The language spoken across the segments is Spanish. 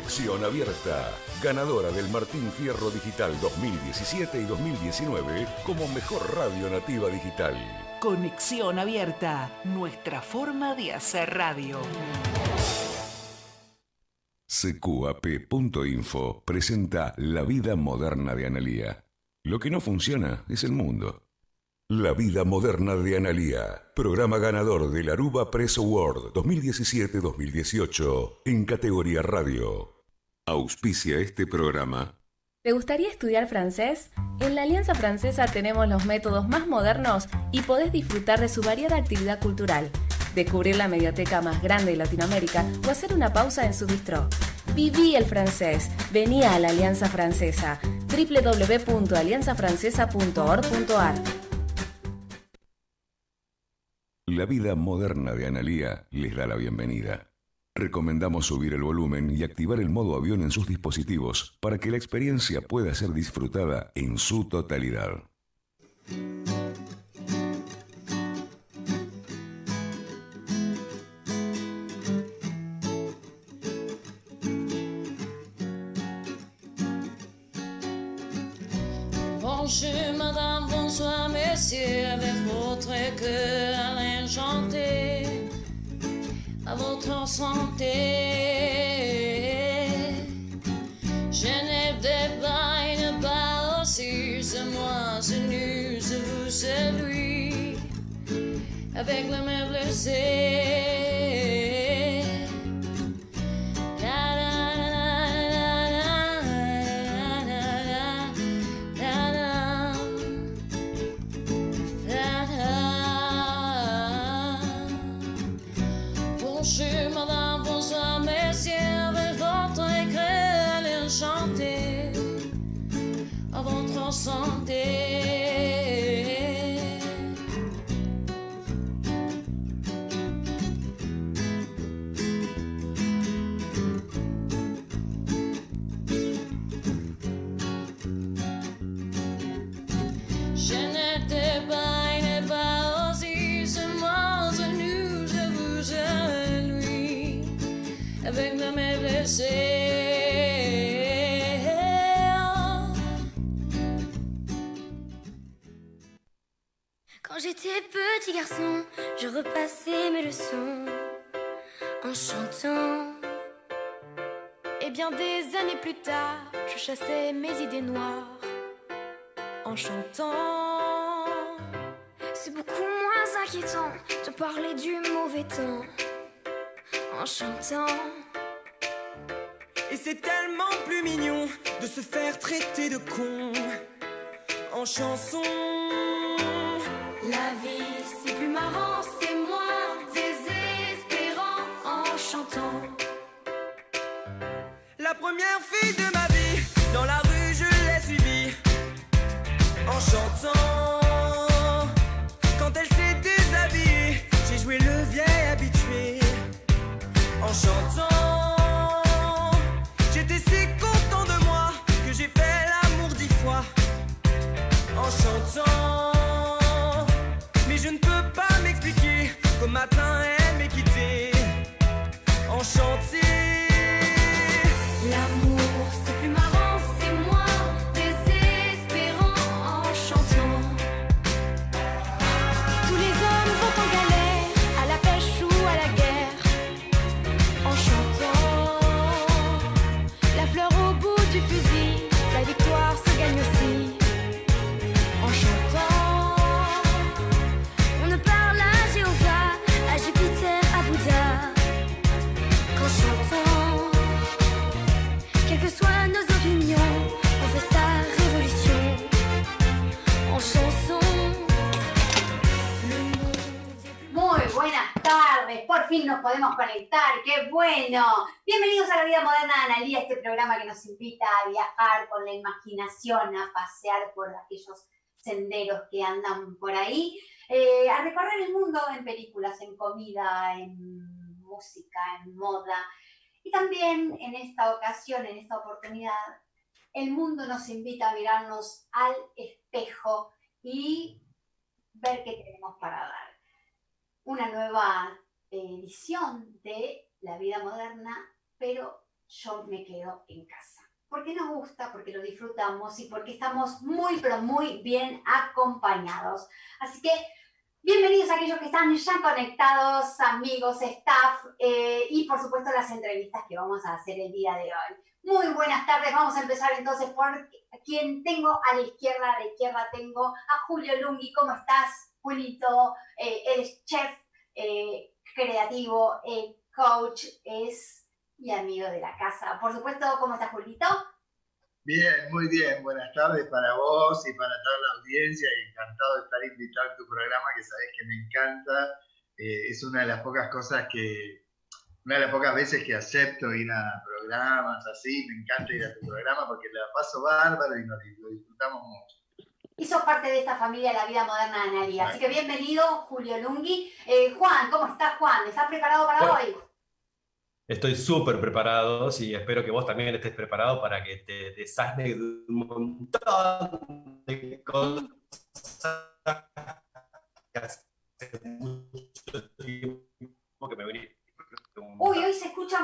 Conexión Abierta, ganadora del Martín Fierro Digital 2017 y 2019 como mejor radio nativa digital. Conexión Abierta, nuestra forma de hacer radio. CQAP.info presenta La vida moderna de Analía. Lo que no funciona es el mundo. La vida moderna de Analía, programa ganador del Aruba Press Award 2017-2018 en categoría radio. Auspicia este programa. ¿Te gustaría estudiar francés? En la Alianza Francesa tenemos los métodos más modernos y podés disfrutar de su variada actividad cultural, descubrir la medioteca más grande de Latinoamérica o hacer una pausa en su bistró. Viví el francés. Vení a la Alianza Francesa. www.alianzafrancesa.org.ar. La vida moderna de Analía les da la bienvenida. Recomendamos subir el volumen y activar el modo avión en sus dispositivos para que la experiencia pueda ser disfrutada en su totalidad. Bonjour madame, bonsoir messieurs, avec votre cœur enchanté, à votre santé. Je n'ai des bains pas aussi, c'est moi, c'est nu, c'est vous, c'est lui, avec le main blessé. Santé. Je n'étais pas aussi, c'est moi, c'est nous, je vous, c'est lui, avec mes mains blessées. Quand j'étais petit garçon, je repassais mes leçons en chantant. Et bien des années plus tard, je chassais mes idées noires en chantant. C'est beaucoup moins inquiétant de parler du mauvais temps en chantant. Et c'est tellement plus mignon de se faire traiter de con en chanson. La vie, c'est plus marrant, c'est moins désespérant en chantant. La première fille de ma vie, dans la rue, je l'ai suivie en chantant. Quand elle s'est déshabillée, j'ai joué le vieil habitué en chantant. J'étais si content de moi que j'ai fait l'amour 10 fois en chantant. Mais je ne peux pas m'expliquer qu'au matin elle m'ait quitté en chantier. L'amour c'est plus marrant, c'est moins désespérant en chantant. Tous les hommes vont en galère, à la pêche ou à la guerre en chantant. La fleur au bout du fusil, la victoire se gagne aussi en chantant. Buenas tardes, por fin nos podemos conectar, qué bueno. Bienvenidos a La Vida Moderna de Analía, este programa que nos invita a viajar con la imaginación, a pasear por aquellos senderos que andan por ahí, a recorrer el mundo en películas, en comida, en música, en moda. Y también en esta ocasión, en esta oportunidad, el mundo nos invita a mirarnos al espejo y ver qué tenemos para dar. Una nueva edición de La Vida Moderna, pero yo me quedo en casa. Porque nos gusta, porque lo disfrutamos y porque estamos muy, pero muy bien acompañados. Así que bienvenidos a aquellos que están ya conectados, amigos, staff y por supuesto las entrevistas que vamos a hacer el día de hoy. Muy buenas tardes, vamos a empezar entonces por quien tengo a la izquierda tengo a Julio Lunghi. ¿Cómo estás, Julito? Él es chef, creativo, coach, y amigo de la casa. Por supuesto, ¿cómo estás, Julito? Bien, muy bien. Buenas tardes para vos y para toda la audiencia. Y encantado de estar invitado a tu programa, que sabés que me encanta. Es una de las pocas veces que acepto ir a programas así. Me encanta ir a tu programa porque la paso bárbaro y lo disfrutamos mucho. Y sos parte de esta familia de la vida moderna de Analía. Bueno. Así que bienvenido, Julio Lunghi. Juan, ¿cómo estás, Juan? ¿Estás preparado para hoy? Estoy súper preparado y espero que vos también estés preparado para que te desasnes de un montón de cosas que hace mucho tiempo que me venís. Uy, hoy se escucha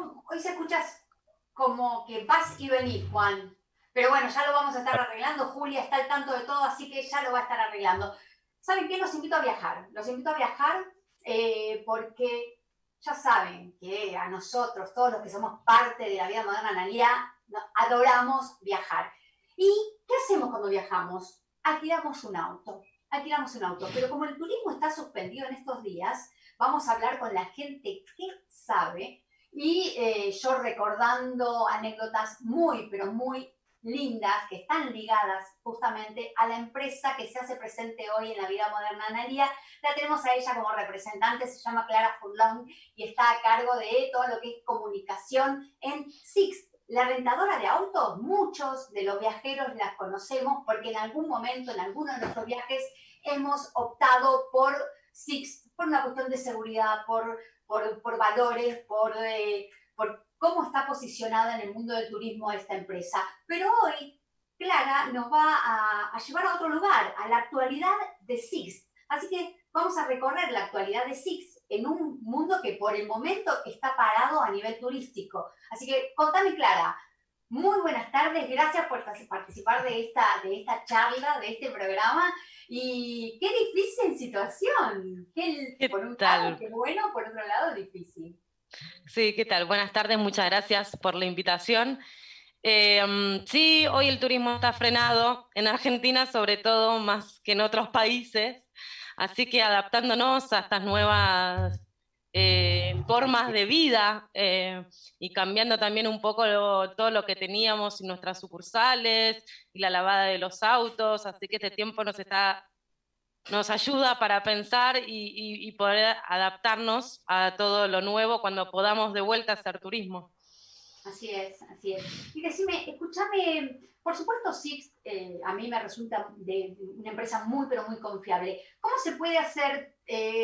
como que vas y venís, Juan. Pero bueno, ya lo vamos a estar arreglando. Julia está al tanto de todo, así que ya lo va a estar arreglando. ¿Saben qué? Los invito a viajar. Los invito a viajar porque ya saben que a nosotros, todos los que somos parte de la vida moderna Analía, adoramos viajar. ¿Y qué hacemos cuando viajamos? Alquilamos un auto. Pero como el turismo está suspendido en estos días, vamos a hablar con la gente que sabe y yo recordando anécdotas muy, pero muy lindas que están ligadas justamente a la empresa que se hace presente hoy en la vida moderna Analía. La tenemos a ella como representante, se llama Clara Furlong y está a cargo de todo lo que es comunicación en Sixt. La rentadora de autos, muchos de los viajeros las conocemos porque en algún momento, en alguno de nuestros viajes, hemos optado por Sixt, por una cuestión de seguridad, por valores, por cómo está posicionada en el mundo del turismo esta empresa. Pero hoy, Clara nos va a llevar a otro lugar, a la actualidad de Sixt. Así que vamos a recorrer la actualidad de Sixt en un mundo que por el momento está parado a nivel turístico. Así que contame, Clara, muy buenas tardes, gracias por participar de esta charla, de este programa. Y qué difícil situación. Por un lado, qué bueno, por otro lado, difícil. Sí, ¿qué tal? Buenas tardes, muchas gracias por la invitación. Sí, hoy el turismo está frenado, en Argentina sobre todo, más que en otros países, así que adaptándonos a estas nuevas formas de vida y cambiando también un poco todo lo que teníamos en nuestras sucursales y la lavada de los autos, así que este tiempo nos ayuda para pensar y poder adaptarnos a todo lo nuevo cuando podamos de vuelta hacer turismo. Así es. Y decime, escúchame, por supuesto Sixt a mí me resulta de una empresa muy, pero muy confiable. ¿Cómo se puede hacer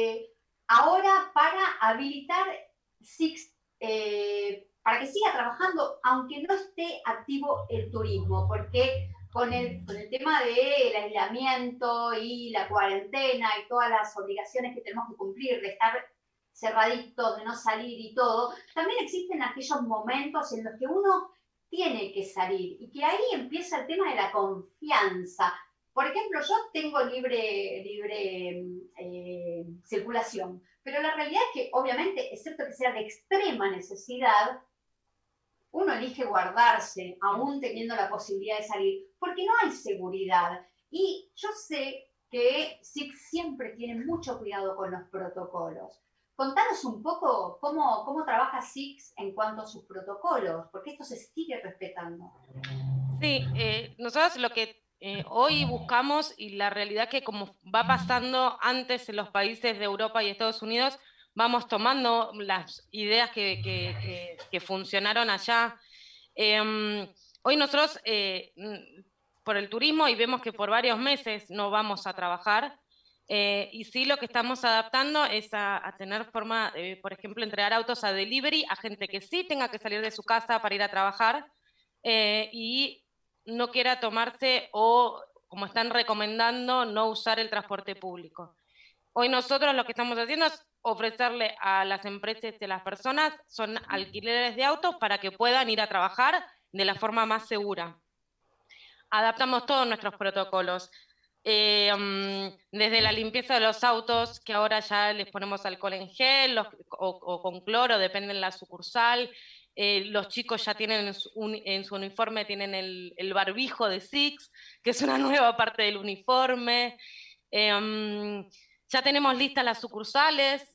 ahora para habilitar Sixt para que siga trabajando aunque no esté activo el turismo? Porque con el tema del aislamiento y la cuarentena y todas las obligaciones que tenemos que cumplir, de estar cerraditos, de no salir y todo, también existen aquellos momentos en los que uno tiene que salir y que ahí empieza el tema de la confianza. Por ejemplo, yo tengo libre circulación, pero la realidad es que obviamente, excepto que sea de extrema necesidad, uno elige guardarse, aún teniendo la posibilidad de salir, porque no hay seguridad. Y yo sé que Sixt siempre tiene mucho cuidado con los protocolos. Contanos un poco cómo trabaja Sixt en cuanto a sus protocolos, porque esto se sigue respetando. Sí, nosotros lo que hoy buscamos, y la realidad que como va pasando antes en los países de Europa y Estados Unidos, vamos tomando las ideas que funcionaron allá. Hoy nosotros, por el turismo, y vemos que por varios meses no vamos a trabajar, y sí lo que estamos adaptando es a tener forma, por ejemplo, entregar autos a delivery a gente que sí tenga que salir de su casa para ir a trabajar y no quiera tomarse o, como están recomendando, no usar el transporte público. Hoy nosotros lo que estamos haciendo es ofrecerle a las empresas y a las personas son alquileres de autos para que puedan ir a trabajar de la forma más segura. Adaptamos todos nuestros protocolos. Desde la limpieza de los autos, que ahora ya les ponemos alcohol en gel o con cloro, depende de la sucursal. Los chicos ya tienen en su uniforme tienen el barbijo de Six, que es una nueva parte del uniforme. Ya tenemos listas las sucursales,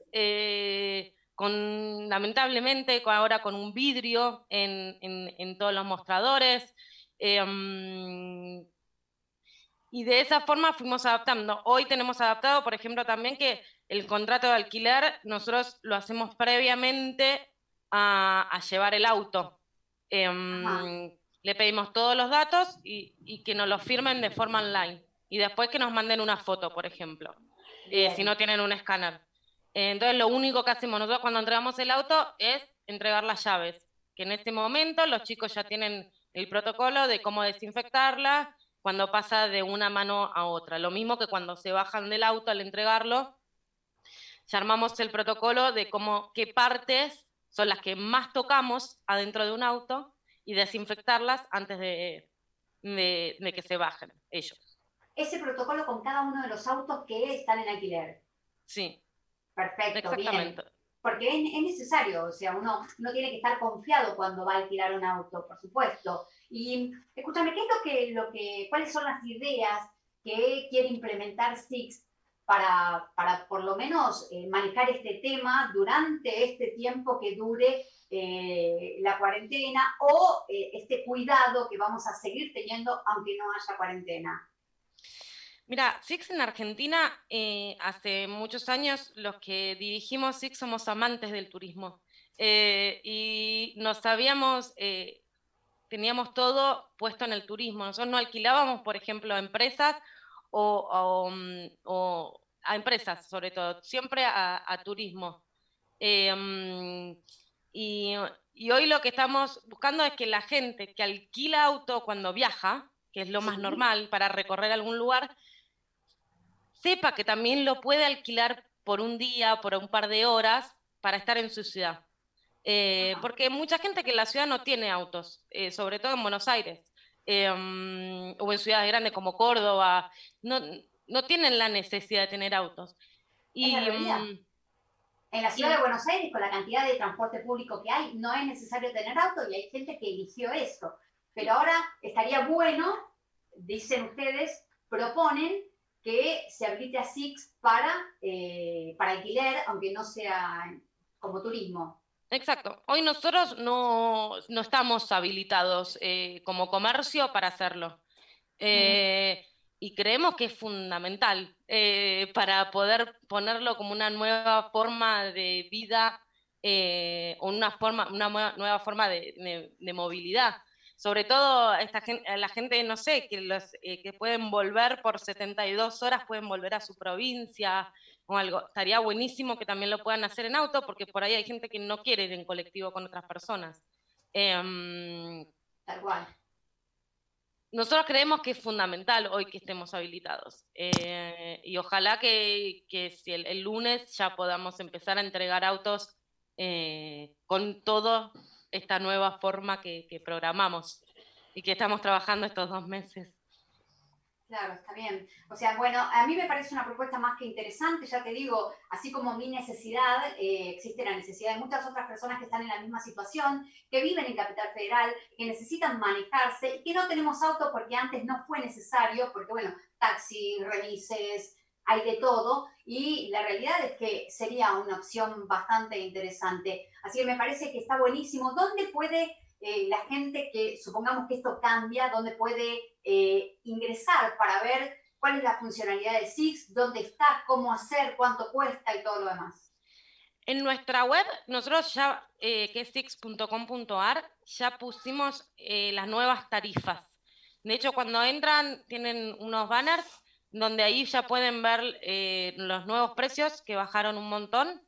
lamentablemente ahora con un vidrio en todos los mostradores. Y de esa forma fuimos adaptando. Hoy tenemos adaptado, por ejemplo, también que el contrato de alquiler nosotros lo hacemos previamente a llevar el auto. Le pedimos todos los datos y que nos los firmen de forma online. Y después que nos manden una foto, por ejemplo, si no tienen un escáner. Entonces lo único que hacemos nosotros cuando entregamos el auto es entregar las llaves, que en este momento los chicos ya tienen el protocolo de cómo desinfectarla cuando pasa de una mano a otra. Lo mismo que cuando se bajan del auto al entregarlo, ya armamos el protocolo de qué partes son las que más tocamos adentro de un auto y desinfectarlas antes de que se bajen ellos. Ese protocolo con cada uno de los autos que están en alquiler. Sí. Perfecto, exactamente. Bien. Porque es necesario, o sea, uno tiene que estar confiado cuando va a alquilar un auto, por supuesto. Y escúchame, ¿cuáles son las ideas que quiere implementar Six para por lo menos manejar este tema durante este tiempo que dure la cuarentena o este cuidado que vamos a seguir teniendo aunque no haya cuarentena? Mira, Six en Argentina, hace muchos años los que dirigimos Six somos amantes del turismo y teníamos todo puesto en el turismo. Nosotros no alquilábamos, por ejemplo, a empresas o a empresas, sobre todo, siempre a turismo. Y hoy lo que estamos buscando es que la gente que alquila auto cuando viaja, que es lo más normal para recorrer algún lugar, sepa que también lo puede alquilar por un día, por un par de horas, para estar en su ciudad. Porque mucha gente que en la ciudad no tiene autos, sobre todo en Buenos Aires, o en ciudades grandes como Córdoba, no tienen la necesidad de tener autos. En la ciudad de Buenos Aires, con la cantidad de transporte público que hay, no es necesario tener auto y hay gente que eligió eso. Pero ahora estaría bueno, dicen ustedes, proponen que se habilite a Six para alquiler, aunque no sea como turismo. Exacto. Hoy nosotros no estamos habilitados como comercio para hacerlo. Y creemos que es fundamental para poder ponerlo como una nueva forma de vida o una nueva forma de movilidad. Sobre todo la gente, no sé, que pueden volver por 72 horas, pueden volver a su provincia o algo. Estaría buenísimo que también lo puedan hacer en auto, porque por ahí hay gente que no quiere ir en colectivo con otras personas. Tal cual. Nosotros creemos que es fundamental hoy que estemos habilitados. Y ojalá que si el lunes ya podamos empezar a entregar autos con toda esta nueva forma que programamos y que estamos trabajando estos 2 meses. Claro, está bien. O sea, bueno, a mí me parece una propuesta más que interesante, ya te digo, así como mi necesidad, existe la necesidad de muchas otras personas que están en la misma situación, que viven en Capital Federal, que necesitan manejarse y que no tenemos auto porque antes no fue necesario, porque bueno, taxi, remises, hay de todo, y la realidad es que sería una opción bastante interesante. Así que me parece que está buenísimo. ¿Dónde puede la gente que, supongamos que esto cambia, dónde puede ingresar para ver cuál es la funcionalidad de Six, dónde está, cómo hacer, cuánto cuesta y todo lo demás? En nuestra web, nosotros ya, que es six.com.ar, ya pusimos las nuevas tarifas. De hecho, cuando entran, tienen unos banners donde ahí ya pueden ver los nuevos precios que bajaron un montón.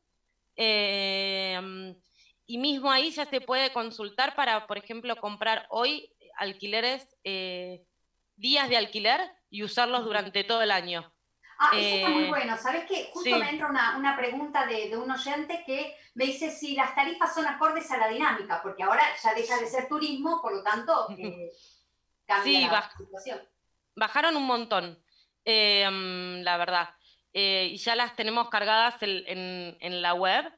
Y mismo ahí ya se puede consultar para, por ejemplo, comprar hoy alquileres, días de alquiler y usarlos durante todo el año. Eso está muy bueno. ¿Sabés qué? Justo sí. me entra una pregunta de un oyente que me dice si las tarifas son acordes a la dinámica, porque ahora ya deja de ser turismo, por lo tanto cambia Sí, la situación. bajaron un montón, la verdad. Y ya las tenemos cargadas en la web.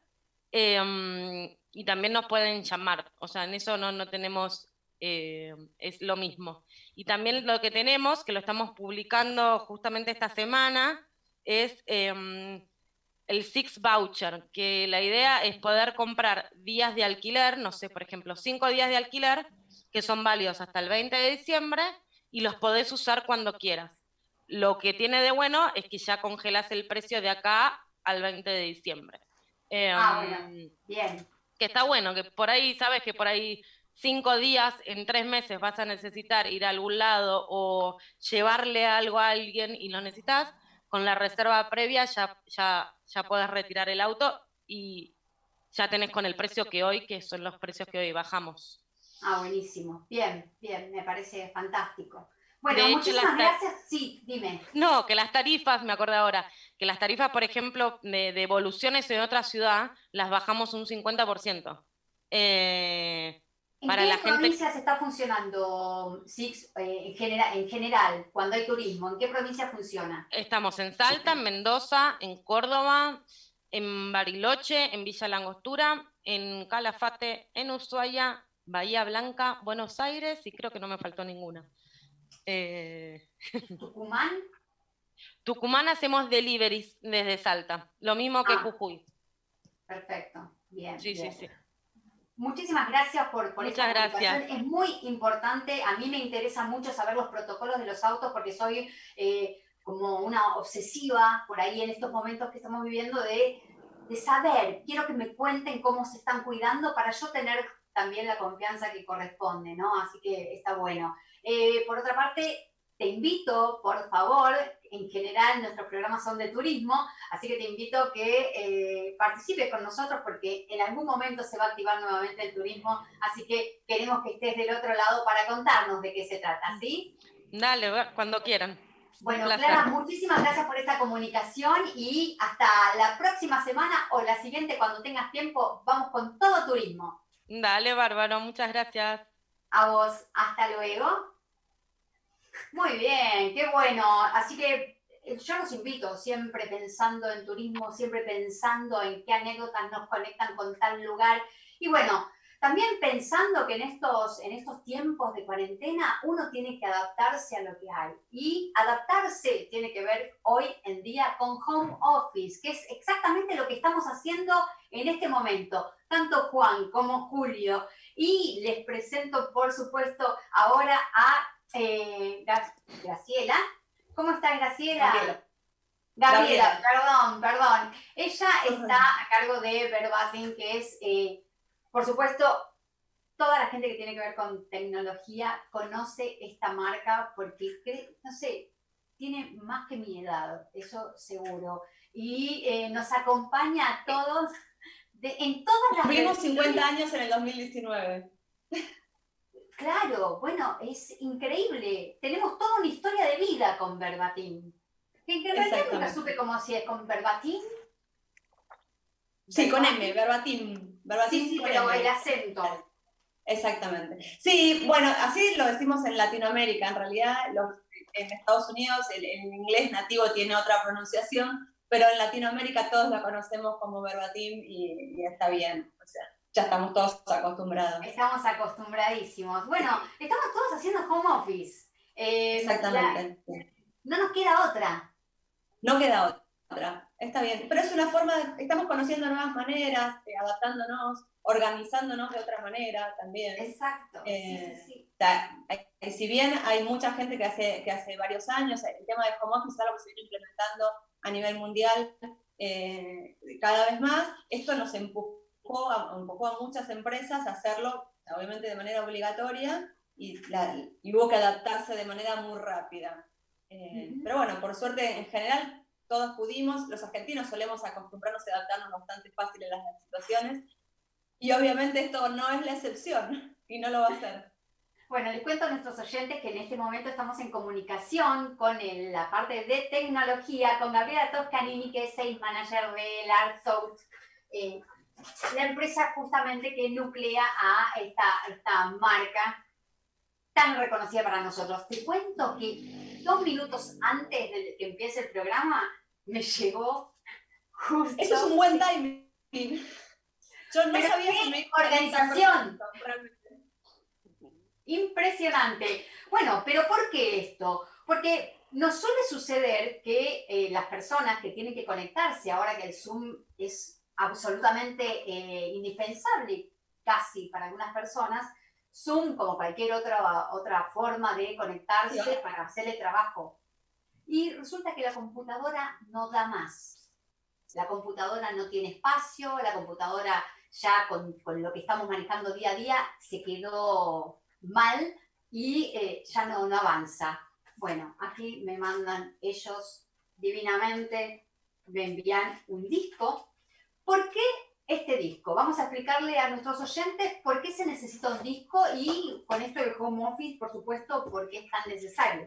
Y también nos pueden llamar. O sea, en eso no tenemos... es lo mismo. Y también lo que tenemos, que lo estamos publicando justamente esta semana, es el Six Voucher, que la idea es poder comprar días de alquiler, no sé, por ejemplo, 5 días de alquiler, que son válidos hasta el 20 de diciembre, y los podés usar cuando quieras. Lo que tiene de bueno es que ya congelas el precio de acá al 20 de diciembre. Bueno, bien. Que está bueno, que por ahí, sabes que por ahí 5 días en 3 meses vas a necesitar ir a algún lado o llevarle algo a alguien y lo necesitas, con la reserva previa ya puedes retirar el auto y ya tenés con el precio que hoy, que son los precios que hoy bajamos. Buenísimo. Bien, me parece fantástico. Bueno, De hecho, muchísimas gracias. Sí, dime. No, que las tarifas, me acordé ahora, que las tarifas, por ejemplo, de devoluciones en otra ciudad, las bajamos un 50%. ¿En para qué la gente... provincias está funcionando Six en general, cuando hay turismo? ¿En qué provincia funciona? Estamos en Salta, en Mendoza, en Córdoba, en Bariloche, en Villa Langostura, en Calafate, en Ushuaia, Bahía Blanca, Buenos Aires y creo que no me faltó ninguna. ¿Tucumán? Tucumán hacemos deliveries desde Salta, lo mismo que Jujuy. Perfecto, bien. Sí, bien. sí. Muchísimas gracias por esta comunicación. Gracias. Es muy importante, a mí me interesa mucho saber los protocolos de los autos porque soy como una obsesiva por ahí en estos momentos que estamos viviendo de saber, quiero que me cuenten cómo se están cuidando para yo tener también la confianza que corresponde, ¿no? Así que está bueno. Por otra parte, te invito, por favor, en general nuestros programas son de turismo, así que te invito a que participes con nosotros porque en algún momento se va a activar nuevamente el turismo, así que queremos que estés del otro lado para contarnos de qué se trata, ¿sí? Dale, cuando quieran. Bueno, Clara, muchísimas gracias por esta comunicación y hasta la próxima semana o la siguiente, cuando tengas tiempo, vamos con todo turismo. Dale, bárbaro, muchas gracias. A vos, hasta luego. Muy bien, qué bueno. Así que yo los invito, siempre pensando en turismo, siempre pensando en qué anécdotas nos conectan con tal lugar. Y bueno, también pensando que en estos tiempos de cuarentena uno tiene que adaptarse a lo que hay. Y adaptarse tiene que ver hoy en día con home office, que es exactamente lo que estamos haciendo en este momento, tanto Juan como Julio. Y les presento, por supuesto, ahora a Graciela. ¿Cómo está Graciela? Gabriela, perdón. Ella está a cargo de Verbatim, que es, por supuesto, toda la gente que tiene que ver con tecnología conoce esta marca porque, no sé, tiene más que mi edad, eso seguro. Y nos acompaña a todos en todas las... Cumplimos 50 años en el 2019. Claro, bueno, es increíble. Tenemos toda una historia de vida con Verbatim. En realidad nunca supe cómo hacía con Verbatim. Sí, con M, Verbatim. Sí, pero el acento. Exactamente. Sí, bueno, así lo decimos en Latinoamérica. En realidad, en Estados Unidos el inglés nativo tiene otra pronunciación, pero en Latinoamérica todos la conocemos como Verbatim y está bien. O sea, ya estamos todos acostumbrados. Estamos acostumbradísimos. Bueno, estamos todos haciendo home office. Exactamente. No nos queda otra. No queda otra. Está bien. Pero es una forma, estamos conociendo nuevas maneras, adaptándonos, organizándonos de otra manera también. Exacto. Sí. Si bien hay mucha gente que hace varios años, el tema de home office es algo que se viene implementando a nivel mundial cada vez más, esto nos empujó a muchas empresas a hacerlo, obviamente de manera obligatoria, y hubo que adaptarse de manera muy rápida. Pero bueno, por suerte, en general, todos pudimos. Los argentinos solemos acostumbrarnos y adaptarnos bastante fácil a las situaciones, y obviamente esto no es la excepción, y no lo va a ser. Bueno, les cuento a nuestros oyentes que en este momento estamos en comunicación con la parte de tecnología, con Gabriela Toscanini, que es Sales Manager de Larsout, la empresa justamente que nuclea a esta marca tan reconocida para nosotros. Te cuento que 2 minutos antes de que empiece el programa, me llegó justo... Eso es un buen timing. Yo no sabía si me organización. Impresionante. Bueno, pero ¿por qué esto? Porque nos suele suceder que las personas que tienen que conectarse, ahora que el Zoom es absolutamente indispensable, casi para algunas personas, Zoom, como cualquier otra forma de conectarse para hacerle trabajo. Y resulta que la computadora no da más. La computadora no tiene espacio, la computadora ya con lo que estamos manejando día a día se quedó mal y ya no avanza. Bueno, aquí me mandan ellos divinamente, me envían un disco. ¿Por qué este disco? Vamos a explicarle a nuestros oyentes por qué se necesita un disco y con esto del home office, por supuesto, por qué es tan necesario.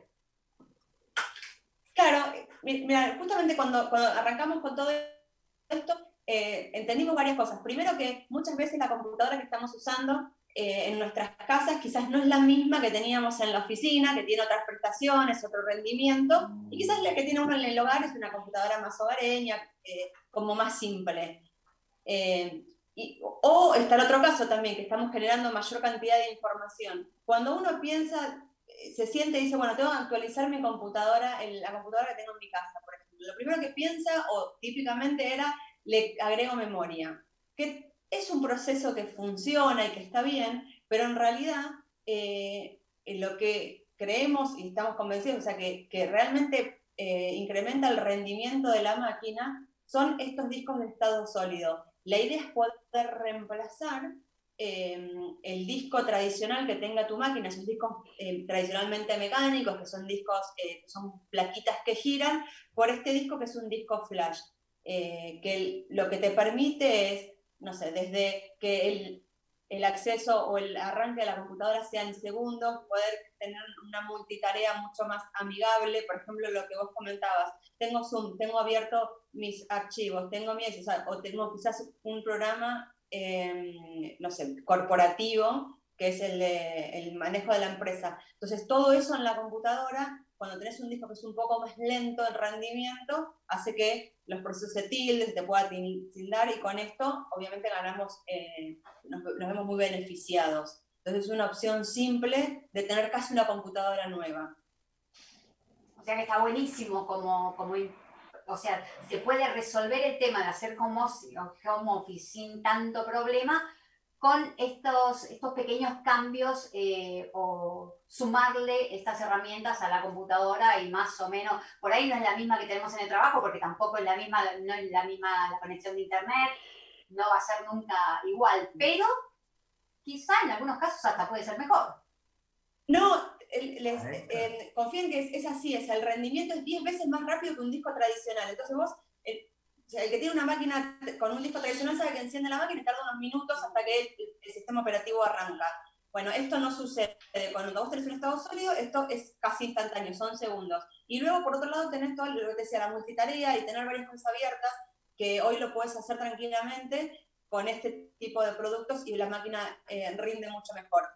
Claro, mira, justamente cuando arrancamos con todo esto, entendimos varias cosas. Primero, que muchas veces la computadora que estamos usando en nuestras casas quizás no es la misma que teníamos en la oficina, que tiene otras prestaciones, otro rendimiento, y quizás la que tiene uno en el hogar es una computadora más hogareña, como más simple. O está el otro caso también, que estamos generando mayor cantidad de información. Cuando uno piensa, se siente y dice, bueno, tengo que actualizar mi computadora, la computadora que tengo en mi casa, por ejemplo. Lo primero que piensa, o típicamente era, le agrego memoria, que es un proceso que funciona y que está bien, pero en realidad lo que creemos y estamos convencidos, o sea, que realmente incrementa el rendimiento de la máquina, son estos discos de estado sólido. La idea es poder reemplazar el disco tradicional que tenga tu máquina, esos discos tradicionalmente mecánicos, que son discos, que son plaquitas que giran, por este disco que es un disco flash, que lo que te permite es, no sé, desde que el acceso o el arranque de la computadora sea en segundos, poder tener una multitarea mucho más amigable. Por ejemplo, lo que vos comentabas, tengo Zoom, tengo abierto mis archivos, tengo o tengo quizás un programa, no sé, corporativo, que es el manejo de la empresa. Entonces, todo eso en la computadora, cuando tenés un disco que es un poco más lento en rendimiento, hace que los procesos se tilden, te pueda tildar, y con esto, obviamente, ganamos, nos vemos muy beneficiados. Entonces, es una opción simple de tener casi una computadora nueva. O sea que está buenísimo o sea, se puede resolver el tema de hacer home office sin tanto problema con estos pequeños cambios o sumarle estas herramientas a la computadora y más o menos, por ahí no es la misma que tenemos en el trabajo, porque tampoco es la misma la conexión de internet, no va a ser nunca igual, pero quizá en algunos casos hasta puede ser mejor. No, confíen que es así, el rendimiento es 10 veces más rápido que un disco tradicional. Entonces vos, el que tiene una máquina con un disco tradicional sabe que enciende la máquina y tarda unos minutos hasta que el sistema operativo arranca. Bueno, esto no sucede. Cuando vos tenés un estado sólido, esto es casi instantáneo, son segundos. Y luego, por otro lado, tenés todo lo que te decía, la multitarea y tener varias cosas abiertas, que hoy lo puedes hacer tranquilamente con este tipo de productos y la máquina rinde mucho mejor.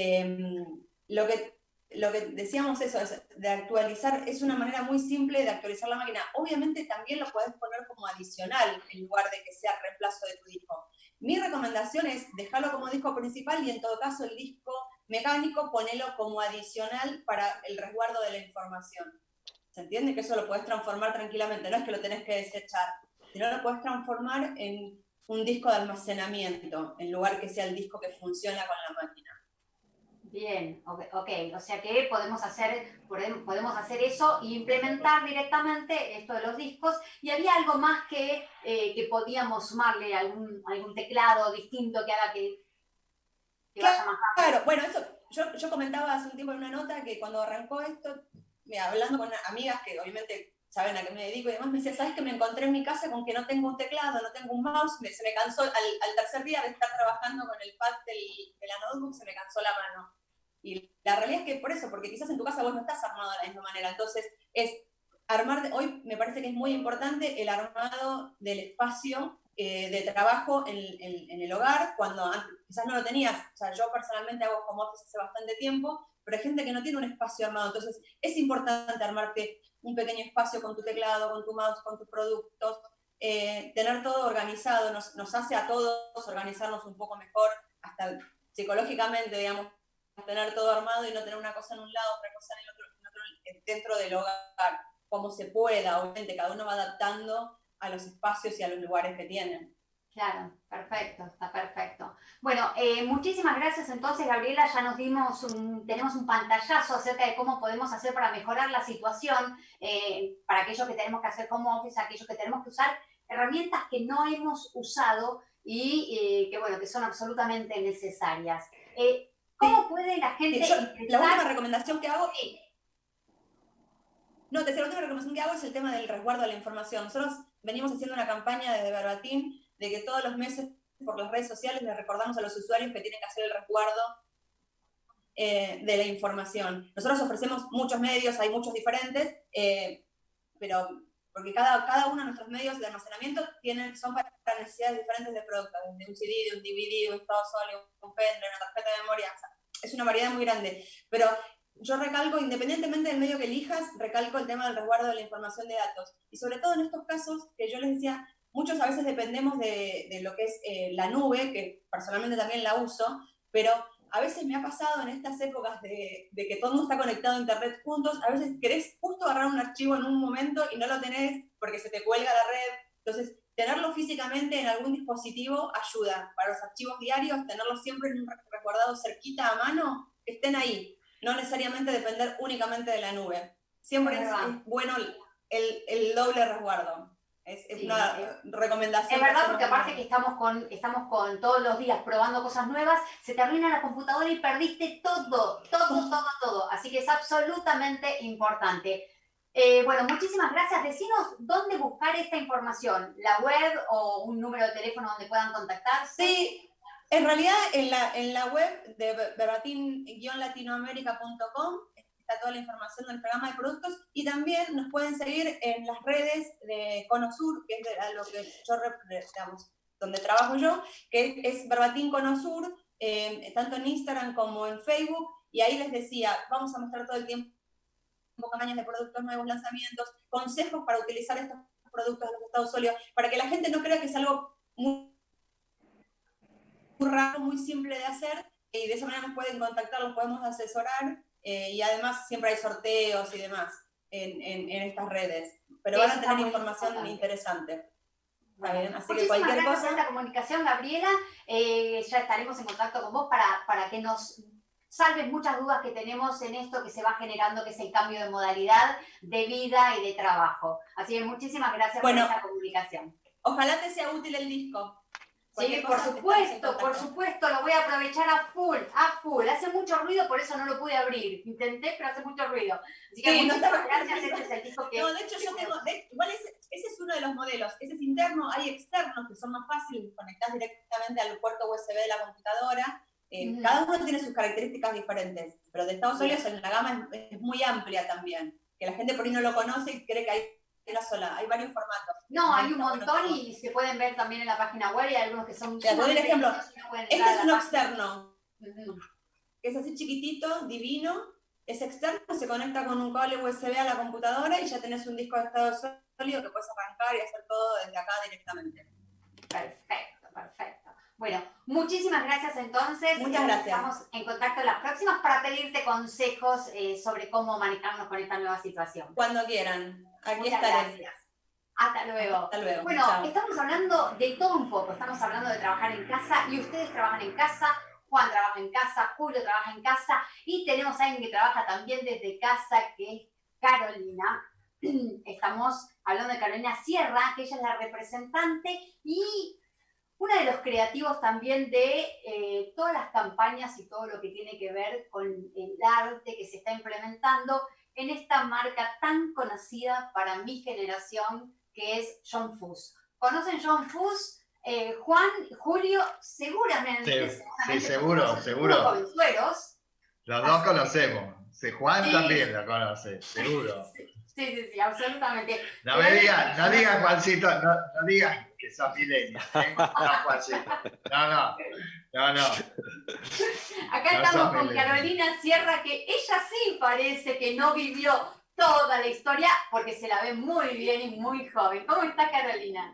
Lo que decíamos eso, es de actualizar, es una manera muy simple de actualizar la máquina. Obviamente también lo podés poner como adicional en lugar de que sea reemplazo de tu disco. Mi recomendación es dejarlo como disco principal y en todo caso el disco mecánico ponelo como adicional para el resguardo de la información. ¿Se entiende? Que eso lo podés transformar tranquilamente, no es que lo tenés que desechar, sino lo podés transformar en un disco de almacenamiento, en lugar que sea el disco que funciona con la máquina. Bien, ok, o sea que podemos hacer eso e implementar directamente esto de los discos. Y había algo más que podíamos sumarle, algún teclado distinto que haga que vaya más rápido. Claro, bueno, eso yo comentaba hace un tiempo en una nota que cuando arrancó esto, hablando con amigas que obviamente saben a qué me dedico y demás, me decía, ¿sabes que me encontré en mi casa con que no tengo un teclado, no tengo un mouse? Se me cansó, al tercer día de estar trabajando con el pad de la notebook, se me cansó la mano. Y la realidad es que por eso, porque quizás en tu casa vos no estás armado de la misma manera. Entonces, hoy me parece que es muy importante el armado del espacio de trabajo en el hogar, cuando antes quizás no lo tenías. O sea, yo personalmente hago home office hace bastante tiempo, pero hay gente que no tiene un espacio armado. Entonces, es importante armarte un pequeño espacio con tu teclado, con tu mouse, con tus productos, tener todo organizado. Nos hace a todos organizarnos un poco mejor, hasta psicológicamente, digamos, tener todo armado y no tener una cosa en un lado, otra cosa en el otro dentro del hogar, como se pueda. Obviamente cada uno va adaptando a los espacios y a los lugares que tienen. Claro, perfecto, está perfecto. Bueno, muchísimas gracias entonces, Gabriela. Ya tenemos un pantallazo acerca de cómo podemos hacer para mejorar la situación, para aquellos que tenemos que hacer home office, aquellos que tenemos que usar herramientas que no hemos usado y que son absolutamente necesarias. ¿Cómo puede la gente la última recomendación que hago... No, la última recomendación que hago es el tema del resguardo de la información. Nosotros venimos haciendo una campaña desde Verbatim de que todos los meses por las redes sociales les recordamos a los usuarios que tienen que hacer el resguardo de la información. Nosotros ofrecemos muchos medios, hay muchos diferentes, pero porque cada uno de nuestros medios de almacenamiento son para necesidades diferentes de productos, desde un CD, de un DVD, un estado sólido, un pendrive, una tarjeta de memoria. O sea, es una variedad muy grande. Pero yo recalco, independientemente del medio que elijas, recalco el tema del resguardo de la información de datos. Y sobre todo en estos casos que yo les decía, muchos a veces dependemos de lo que es la nube, que personalmente también la uso, pero a veces me ha pasado en estas épocas de que todo el mundo está conectado a internet juntos, a veces querés justo agarrar un archivo en un momento y no lo tenés porque se te cuelga la red. Entonces, tenerlo físicamente en algún dispositivo ayuda. Para los archivos diarios, tenerlos siempre resguardados cerquita a mano, que estén ahí. No necesariamente depender únicamente de la nube. Siempre es bueno el doble resguardo. Es una recomendación. Es verdad, porque aparte que estamos con todos los días probando cosas nuevas, se te arruina la computadora y perdiste todo. Así que es absolutamente importante. Bueno, muchísimas gracias. Decinos dónde buscar esta información, la web o un número de teléfono donde puedan contactarse. Sí. En realidad, en la web de verbatim-latinoamerica.com está toda la información del programa de productos y también nos pueden seguir en las redes de Conosur, que es lo que yo, digamos, donde trabajo yo, que es Verbatim Conosur, tanto en Instagram como en Facebook, y ahí les decía, vamos a mostrar todo el tiempo campañas de productos nuevos, lanzamientos, consejos para utilizar estos productos de los estados sólidos, para que la gente no crea que es algo muy raro, muy simple de hacer, y de esa manera nos pueden contactar, los podemos asesorar, y además siempre hay sorteos y demás en estas redes, pero van a tener información interesante. Bien, así que cualquier cosa. Por esta comunicación, Gabriela, ya estaremos en contacto con vos para que nos salves muchas dudas que tenemos en esto que se va generando, que es el cambio de modalidad de vida y de trabajo. Así que muchísimas gracias por esta comunicación. Ojalá te sea útil el disco. Sí, por supuesto, lo voy a aprovechar a full. Hace mucho ruido, por eso no lo pude abrir. Intenté, pero hace mucho ruido. Así que muchísimas gracias, este es el disco que... No, de hecho yo tengo, igual ese es uno de los modelos. Ese es interno, hay externos que son más fáciles, conectás directamente al puerto USB de la computadora. Cada uno tiene sus características diferentes, pero de Estados Unidos la gama es muy amplia también. Que la gente por ahí no lo conoce y cree que hay una sola, hay varios formatos. No, hay un montón y se pueden ver también en la página web y hay algunos que son... Te doy el ejemplo. Este es uno externo. Es así chiquitito, divino. Es externo, se conecta con un cable USB a la computadora y ya tenés un disco de estado sólido que puedes arrancar y hacer todo desde acá directamente. Perfecto. Bueno, muchísimas gracias entonces. Muchas gracias. Estamos en contacto en las próximas para pedirte consejos sobre cómo manejarnos con esta nueva situación. Cuando quieran. Aquí estaré. Gracias. Hasta luego. Bueno, chao. Estamos hablando de todo un poco. Estamos hablando de trabajar en casa y ustedes trabajan en casa. Juan trabaja en casa, Julio trabaja en casa y tenemos a alguien que trabaja también desde casa, que es Carolina. Estamos hablando de Carolina Sierra, que ella es la representante y uno de los creativos también de todas las campañas y todo lo que tiene que ver con el arte que se está implementando en esta marca tan conocida para mi generación, que es John Fuss. ¿Conocen John Fuss? Juan, Julio, seguramente. Sí, seguro. Consuelos. Los dos conocemos. Juan Sí. también lo conoce, seguro. Sí, absolutamente. No me digas, no digas, Juancito, no digas que sos millennial, ¿eh? No, Juancito. No. Acá No estamos sos con millennial. Carolina Sierra, que ella sí parece que no vivió toda la historia, porque se la ve muy bien y muy joven. ¿Cómo está, Carolina?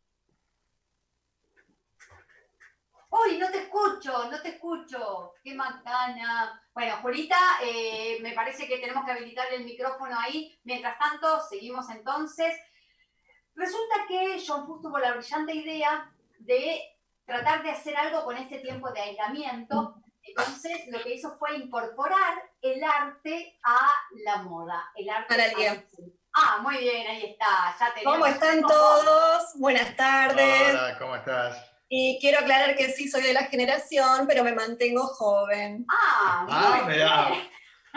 Uy, no te escucho. Qué macana. Bueno, Julita, me parece que tenemos que habilitar el micrófono ahí. Mientras tanto, seguimos entonces. Resulta que John Fuchs tuvo la brillante idea de tratar de hacer algo con este tiempo de aislamiento. Entonces, lo que hizo fue incorporar el arte a la moda. El arte Analia. muy bien, ahí está. Ya tenemos. ¿Cómo están todos? Buenas tardes. Hola, ¿cómo estás? Y quiero aclarar que sí soy de la generación, pero me mantengo joven. Muy mirá. bien.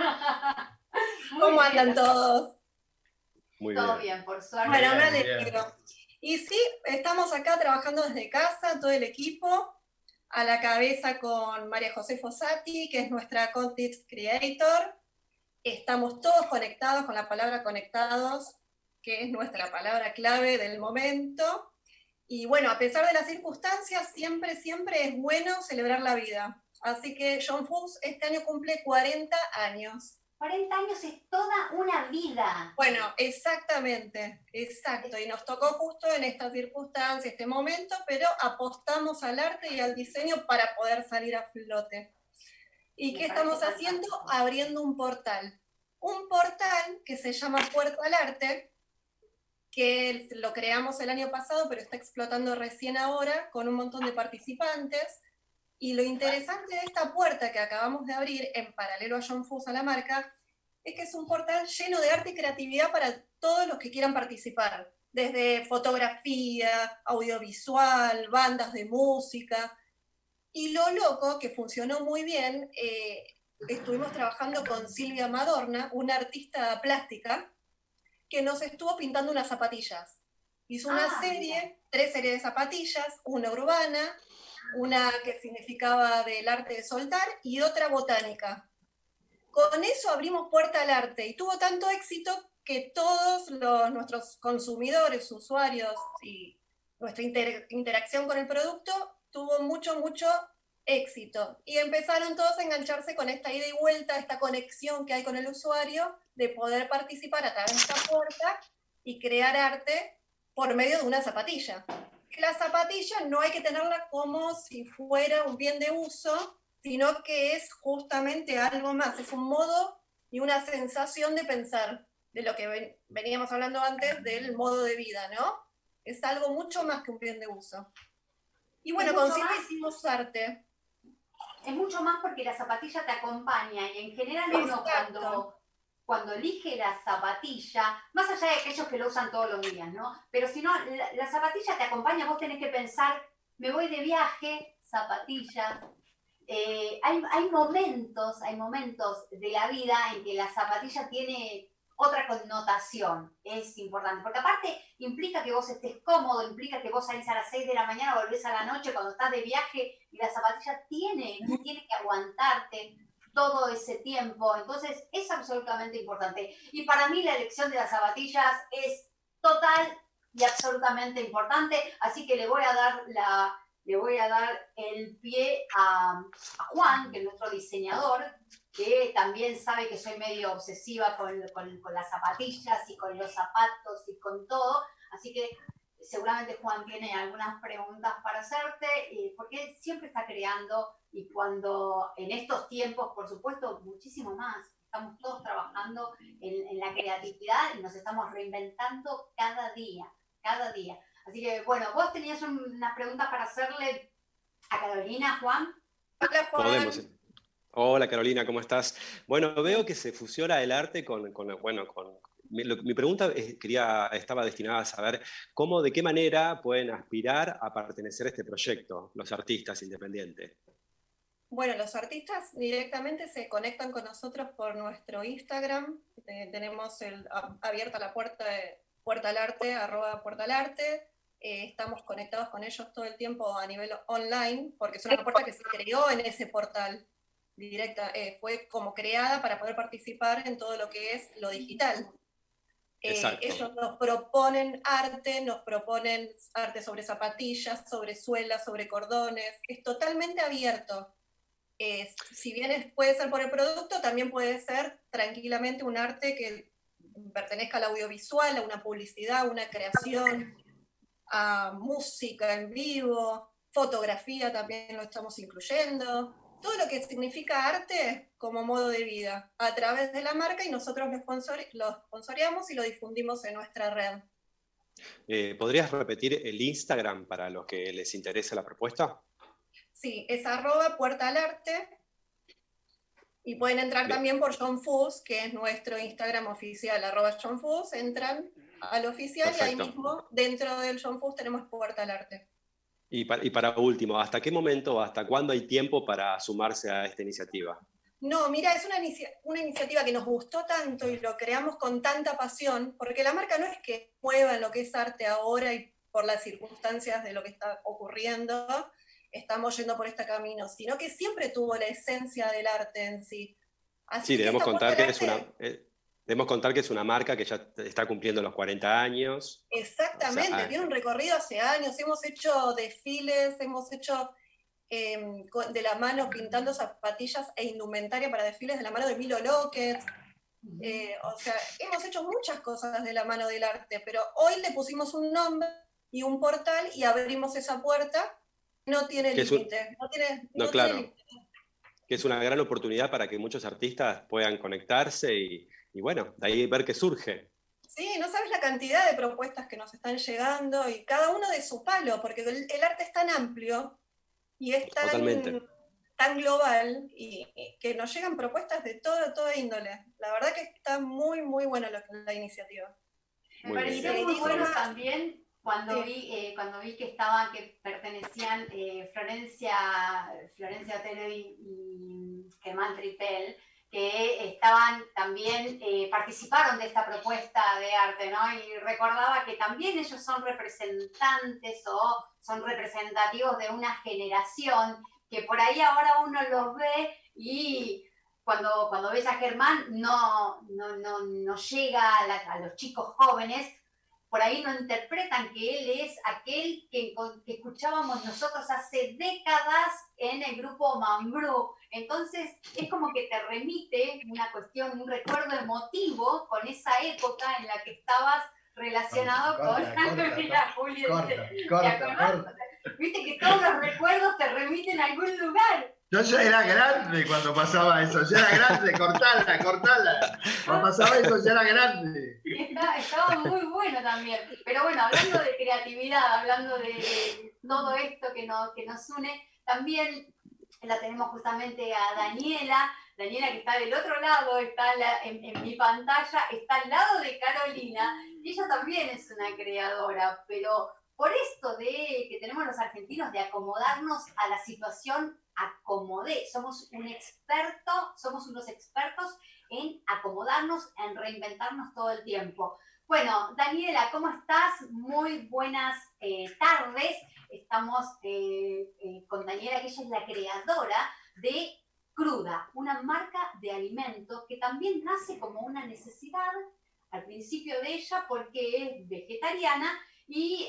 ¿Cómo andan todos? Muy Todo bien. bien, por suerte. Bueno, me Bien, alegro. Y sí, estamos acá trabajando desde casa, todo el equipo, a la cabeza con María José Fossati, que es nuestra Content Creator. Estamos todos conectados con la palabra conectados, que es nuestra palabra clave del momento. Y bueno, a pesar de las circunstancias, siempre es bueno celebrar la vida. Así que John Fuchs este año cumple 40 años. 40 años es toda una vida. Bueno, exactamente, exacto. Y nos tocó justo en esta circunstancia, este momento, pero apostamos al arte y al diseño para poder salir a flote. ¿Y qué estamos haciendo? Abriendo un portal. Un portal que se llama Puerta al Arte, que lo creamos el año pasado, pero está explotando recién ahora, con un montón de participantes. Y lo interesante de esta puerta que acabamos de abrir, en paralelo a John Fuchs, a la marca, es que es un portal lleno de arte y creatividad para todos los que quieran participar. Desde fotografía, audiovisual, bandas de música. Y lo loco, que funcionó muy bien, estuvimos trabajando con Silvia Madorna, una artista plástica, que nos estuvo pintando unas zapatillas. Hizo una serie, 3 series de zapatillas, una urbana, una que significaba del arte de soltar y otra botánica. Con eso abrimos Puerta al Arte y tuvo tanto éxito que todos nuestros consumidores, usuarios y nuestra interacción con el producto tuvo mucho éxito. Y empezaron todos a engancharse con esta ida y vuelta, esta conexión que hay con el usuario, de poder participar a través de esta puerta y crear arte por medio de una zapatilla. La zapatilla no hay que tenerla como si fuera un bien de uso, sino que es justamente algo más, es un modo y una sensación de pensar, de lo que veníamos hablando antes del modo de vida, ¿no? Es algo mucho más que un bien de uso. Y bueno, con Silvia hicimos arte. Es mucho más porque la zapatilla te acompaña y en general uno cuando elige la zapatilla, más allá de aquellos que lo usan todos los días, ¿no? Pero si no, la zapatilla te acompaña, vos tenés que pensar, me voy de viaje, zapatillas. Hay momentos de la vida en que la zapatilla tiene otra connotación, es importante, porque aparte implica que vos estés cómodo, implica que vos salís a las 6 de la mañana, volvés a la noche cuando estás de viaje y la zapatilla tiene que aguantarte todo ese tiempo, entonces es absolutamente importante. Y para mí la elección de las zapatillas es total y absolutamente importante, así que le voy a dar el pie a Juan, que es nuestro diseñador, que también sabe que soy medio obsesiva con las zapatillas y con los zapatos y con todo, así que seguramente Juan tiene algunas preguntas para hacerte, porque él siempre está creando, y cuando en estos tiempos, por supuesto, muchísimo más, estamos todos trabajando en la creatividad y nos estamos reinventando cada día. Así que, bueno, vos tenías unas preguntas para hacerle a Carolina, Juan. Hola, Juan. Podemos. Hola, Carolina, ¿cómo estás? Bueno, veo que se fusiona el arte mi pregunta estaba destinada a saber de qué manera pueden aspirar a pertenecer a este proyecto, los artistas independientes. Bueno, los artistas directamente se conectan con nosotros por nuestro Instagram. Tenemos abierta la puerta de @puertalarte. Estamos conectados con ellos todo el tiempo a nivel online, porque es una puerta que se creó en ese portal. fue como creada para poder participar en todo lo que es lo digital. Ellos nos proponen arte sobre zapatillas, sobre suelas, sobre cordones, es totalmente abierto. Si bien puede ser por el producto, también puede ser tranquilamente un arte que pertenezca al audiovisual, a una publicidad, a una creación, a música en vivo, fotografía también lo estamos incluyendo. Todo lo que significa arte como modo de vida a través de la marca, y nosotros lo sponsoreamos y lo difundimos en nuestra red. ¿Podrías repetir el Instagram para los que les interese la propuesta? Sí, es @puertalarte, y pueden entrar también por John Fuss, que es nuestro Instagram oficial, @John Fuss, entran al oficial. Perfecto. Y ahí mismo, dentro del John Fuss, tenemos Puertalarte. Y para último, ¿hasta qué momento, hasta cuándo hay tiempo para sumarse a esta iniciativa? No, mira, es una iniciativa que nos gustó tanto y lo creamos con tanta pasión, porque la marca no es que mueva en lo que es arte ahora y por las circunstancias de lo que está ocurriendo, estamos yendo por este camino, sino que siempre tuvo la esencia del arte en sí. Así sí, debemos contar que es una marca que ya está cumpliendo los 40 años. Exactamente, o sea, tiene un recorrido hace años, hemos hecho desfiles, hemos hecho de la mano pintando zapatillas e indumentaria para desfiles de la mano de Milo Lockett. O sea, hemos hecho muchas cosas de la mano del arte, pero hoy le pusimos un nombre y un portal y abrimos esa puerta. No tiene límite. No, claro. Que es una gran oportunidad para que muchos artistas puedan conectarse y bueno, de ahí ver qué surge. Sí, no sabes la cantidad de propuestas que nos están llegando y cada uno de su palo, porque el arte es tan amplio y es tan global y que nos llegan propuestas de toda índole. La verdad que está muy, muy buena la iniciativa. Me pareció muy bueno también cuando vi que pertenecían Florencia Otero y Germán Tripel, que también participaron de esta propuesta de arte, ¿no? Y recordaba que también ellos son representantes o son representativos de una generación que por ahí ahora uno los ve y cuando ves a Germán no llega a los chicos jóvenes, por ahí no interpretan que él es aquel que escuchábamos nosotros hace décadas en el grupo Mambrú. Entonces es como que te remite un recuerdo emotivo con esa época en la que estabas relacionado con Julia. Viste que todos los recuerdos te remiten a algún lugar. Yo ya era grande cuando pasaba eso, ya era grande, cortala. Cuando pasaba eso ya era grande. Estaba muy bueno también. Pero bueno, hablando de creatividad, hablando de todo esto que nos une, también la tenemos justamente a Daniela que está del otro lado, está en mi pantalla, está al lado de Carolina, y ella también es una creadora, pero por esto de que tenemos los argentinos de acomodarnos a la situación acomodé, somos unos expertos en acomodarnos, en reinventarnos todo el tiempo. Bueno, Daniela, ¿cómo estás? Muy buenas tardes. Estamos con Daniela, que ella es la creadora de Cruda, una marca de alimentos que también nace como una necesidad al principio de ella porque es vegetariana y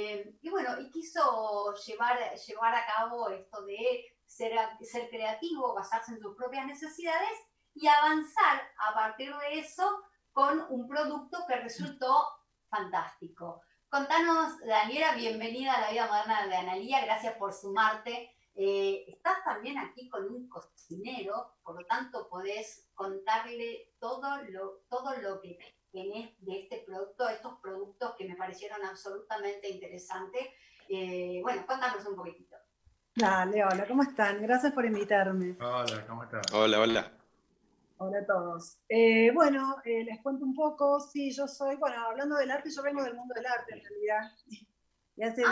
quiso llevar a cabo esto de ser creativo, basarse en sus propias necesidades y avanzar a partir de eso con un producto que resultó fantástico. Contanos, Daniela, bienvenida a la vida moderna de Analía, gracias por sumarte. Estás también aquí con un cocinero, por lo tanto podés contarle todo lo que tenés de este producto, estos productos que me parecieron absolutamente interesantes. Bueno, cuéntanos un poquitito. Dale, hola, ¿cómo están? Gracias por invitarme. Hola, ¿cómo estás? Hola. Hola a todos. Les cuento un poco. Sí, yo soy, hablando del arte, yo vengo del mundo del arte en realidad. Y hace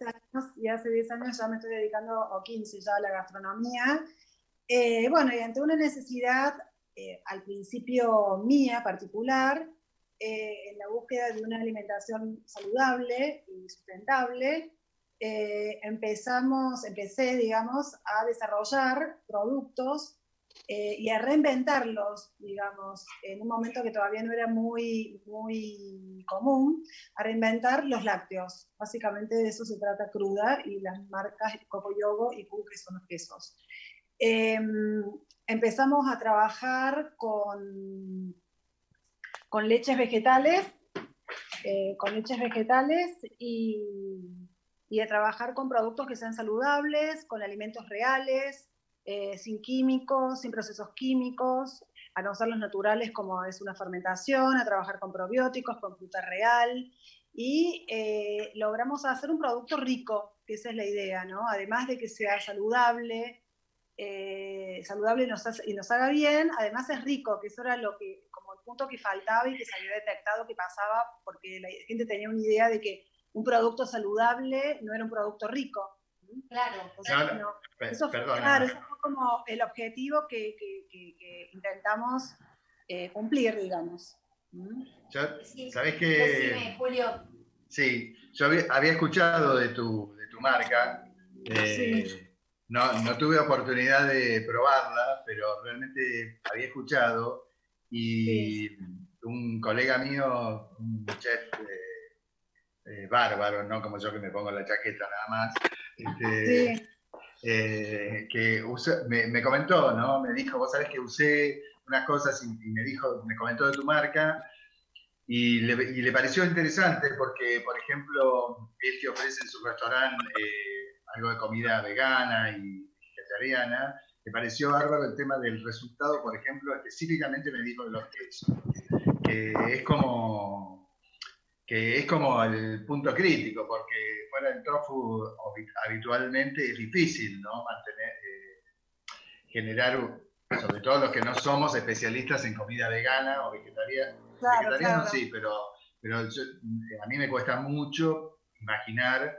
10 años ya me estoy dedicando, o 15 ya, a la gastronomía. Y ante una necesidad, al principio mía particular, en la búsqueda de una alimentación saludable y sustentable, empecé, a desarrollar productos y a reinventarlos, digamos, en un momento que todavía no era muy común, a reinventar los lácteos. Básicamente de eso se trata Cruda, y las marcas Coco Yogo y Q, que son los quesos. Empezamos a trabajar con leches vegetales, y a trabajar con productos que sean saludables, con alimentos reales, sin químicos, sin procesos químicos, a no usar los naturales como es una fermentación, a trabajar con probióticos, con fruta real, y logramos hacer un producto rico, que esa es la idea, ¿no? Además de que sea saludable y nos haga bien, además es rico, que eso era como el punto que faltaba y que se había detectado que pasaba, porque la gente tenía una idea de que un producto saludable no era un producto rico. Claro. Eso fue como el objetivo que intentamos cumplir, digamos. ¿Sabés qué? Decime, Julio. Sí, yo había escuchado de tu marca. Sí. No tuve oportunidad de probarla, pero realmente había escuchado, y un colega mío, un chef bárbaro, no como yo que me pongo la chaqueta nada más, que me comentó, ¿no? Me dijo, vos sabés que usé unas cosas y me comentó de tu marca, y le pareció interesante porque, por ejemplo, él que ofrece en su restaurante algo de comida vegana y vegetariana, le pareció bárbaro el tema del resultado, por ejemplo, específicamente me dijo de los quesos, que es como el punto crítico, porque fuera del tofu habitualmente es difícil, ¿no? Generar, sobre todo los que no somos especialistas en comida vegana o vegetariana. Claro, Vegetariano sí, pero a mí me cuesta mucho imaginar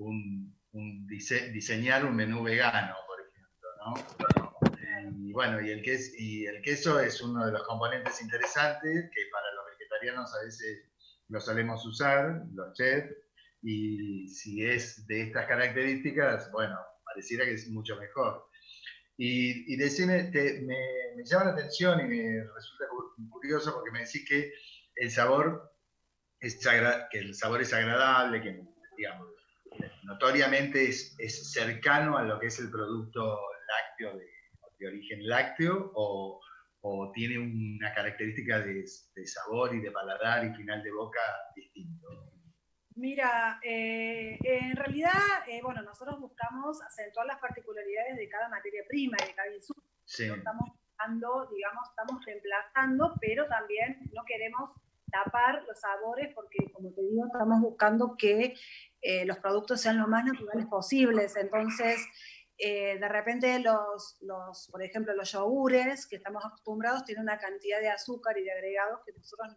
diseñar un menú vegano, por ejemplo, ¿no? Y bueno, y el queso es uno de los componentes interesantes que para los vegetarianos a veces lo solemos usar, los chefs, y si es de estas características, bueno, pareciera que es mucho mejor. Y decime, me llama la atención y me resulta curioso porque me decís que el sabor es agradable, que, digamos, notoriamente es cercano a lo que es el producto lácteo de origen lácteo, o tiene una característica de sabor y de paladar y final de boca distinto. Mira, en realidad, bueno, nosotros buscamos acentuar las particularidades de cada materia prima y de cada insumo. Sí. No estamos buscando, digamos, estamos reemplazando, pero también no queremos tapar los sabores porque, como te digo, estamos buscando que los productos sean lo más naturales posibles. Entonces, de repente por ejemplo, los yogures que estamos acostumbrados tienen una cantidad de azúcar y de agregados que nosotros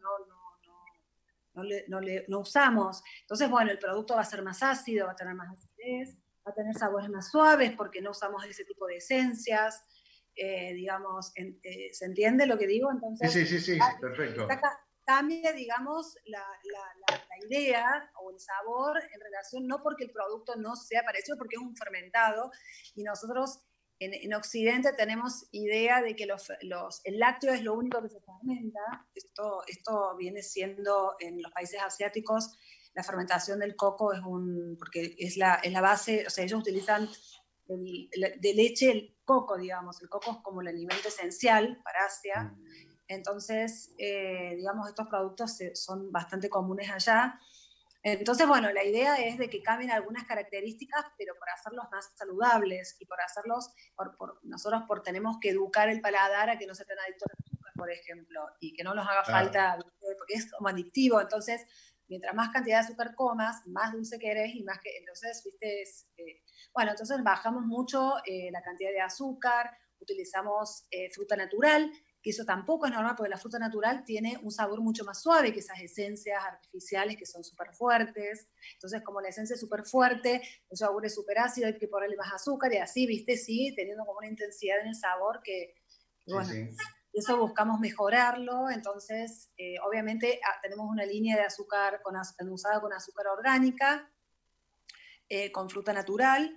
no usamos. Entonces, bueno, el producto va a ser más ácido, va a tener más acidez, va a tener sabores más suaves porque no usamos ese tipo de esencias, digamos, ¿se entiende lo que digo? Entonces, sí, perfecto. Cambia, digamos, la idea o el sabor en relación, no porque el producto no sea parecido, porque es un fermentado, y nosotros en Occidente tenemos idea de que el lácteo es lo único que se fermenta. Esto viene siendo en los países asiáticos, la fermentación del coco porque es la base, o sea, ellos utilizan de leche el coco, digamos, el coco es como el alimento esencial para Asia. Entonces, digamos, estos productos son bastante comunes allá. Entonces, bueno, la idea es de que cambien algunas características, pero por hacerlos más saludables y por hacerlos, nosotros tenemos que educar el paladar a que no se estén adictos al azúcar, por ejemplo, y que no nos haga falta, porque es como adictivo. Entonces, mientras más cantidad de azúcar comas, más dulce querés y más que... Entonces, viste, bueno, entonces bajamos mucho la cantidad de azúcar, utilizamos fruta natural, que eso tampoco es normal porque la fruta natural tiene un sabor mucho más suave que esas esencias artificiales que son súper fuertes. Entonces, como la esencia es súper fuerte, el yogur es súper ácido, hay que ponerle más azúcar y así, viste, sigue teniendo como una intensidad en el sabor que bueno, eso buscamos mejorarlo. Entonces, obviamente tenemos una línea de azúcar usada con azúcar orgánica, con fruta natural.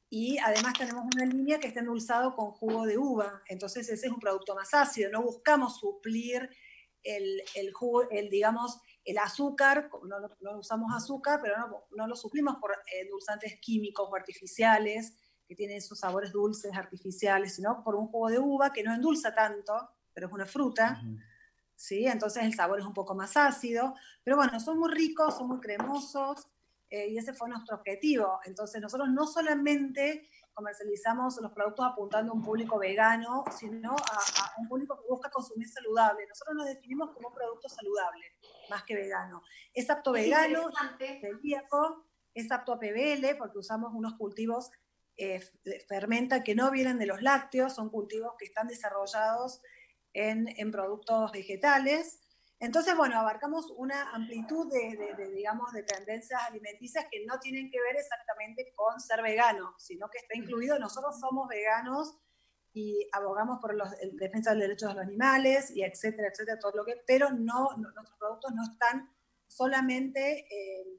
Y además tenemos una línea que está endulzado con jugo de uva, entonces ese es un producto más ácido. No buscamos suplir el jugo, digamos, el azúcar, no usamos azúcar, pero no lo suplimos por endulzantes químicos o artificiales, que tienen esos sabores dulces artificiales, sino por un jugo de uva que no endulza tanto, pero es una fruta, ¿sí? Entonces el sabor es un poco más ácido, pero bueno, son muy ricos, son muy cremosos, y ese fue nuestro objetivo. Entonces nosotros no solamente comercializamos los productos apuntando a un público vegano, sino a un público que busca consumir saludable. Nosotros nos definimos como un producto saludable, más que vegano. Es apto vegano, celíaco, es apto a PBL, porque usamos unos cultivos fermenta que no vienen de los lácteos, son cultivos que están desarrollados en productos vegetales. Entonces, bueno, abarcamos una amplitud digamos, de tendencias alimenticias que no tienen que ver exactamente con ser vegano, sino que está incluido. Nosotros somos veganos y abogamos por la defensa de los derechos de los animales, y etcétera, etcétera, todo lo que, pero nuestros productos no están solamente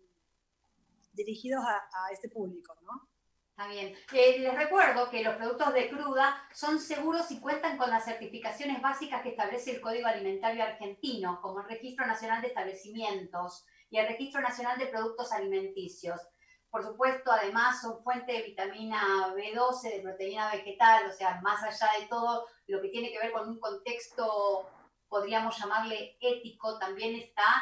dirigidos a ese público, ¿no? Está bien. Les recuerdo que los productos de Cruda son seguros y cuentan con las certificaciones básicas que establece el Código Alimentario Argentino, como el Registro Nacional de Establecimientos y el Registro Nacional de Productos Alimenticios. Por supuesto, además, son fuente de vitamina B12, de proteína vegetal, o sea, más allá de todo lo que tiene que ver con un contexto, podríamos llamarle ético, también está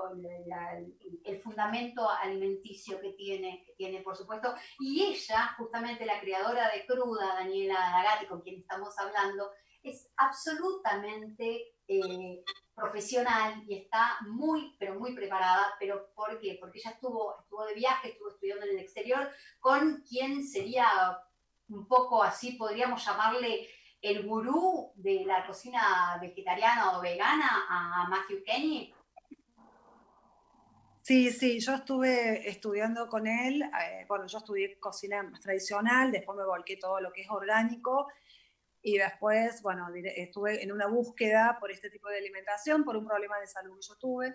el fundamento alimenticio que tiene, por supuesto. Y ella, justamente la creadora de Cruda, Daniela Dagatti, con quien estamos hablando, es absolutamente profesional y está muy, pero muy preparada. ¿Pero por qué? Porque ella estuvo de viaje, estuvo estudiando en el exterior, con quien sería un poco así, podríamos llamarle el gurú de la cocina vegetariana o vegana, a Matthew Kenny. Sí, yo estuve estudiando con él. Bueno, yo estudié cocina más tradicional, después me volqué todo lo que es orgánico, y después, bueno, estuve en una búsqueda por este tipo de alimentación, por un problema de salud que yo tuve.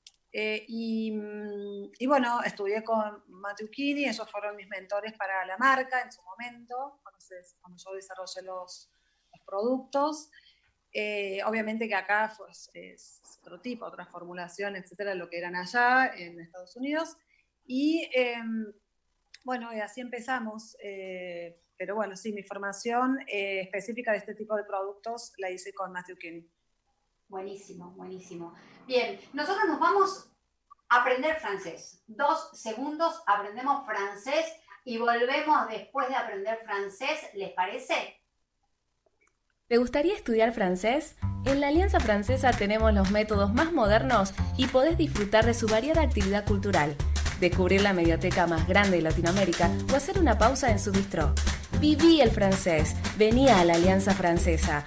Y bueno, estudié con Matthew Kenny, ellos fueron mis mentores para la marca en su momento, cuando yo desarrollé los productos. Obviamente que acá pues, es otro tipo, otra formulación, etcétera, lo que eran allá en Estados Unidos. Y bueno, y así empezamos. Pero bueno, sí, mi formación específica de este tipo de productos la hice con Matthew Kenny. Buenísimo, buenísimo. Bien, nosotros nos vamos a aprender francés. 2 segundos, aprendemos francés y volvemos después de aprender francés. ¿Les parece? ¿Te gustaría estudiar francés? En la Alianza Francesa tenemos los métodos más modernos y podés disfrutar de su variada actividad cultural, descubrir la medioteca más grande de Latinoamérica o hacer una pausa en su bistró. Viví el francés. Vení a la Alianza Francesa.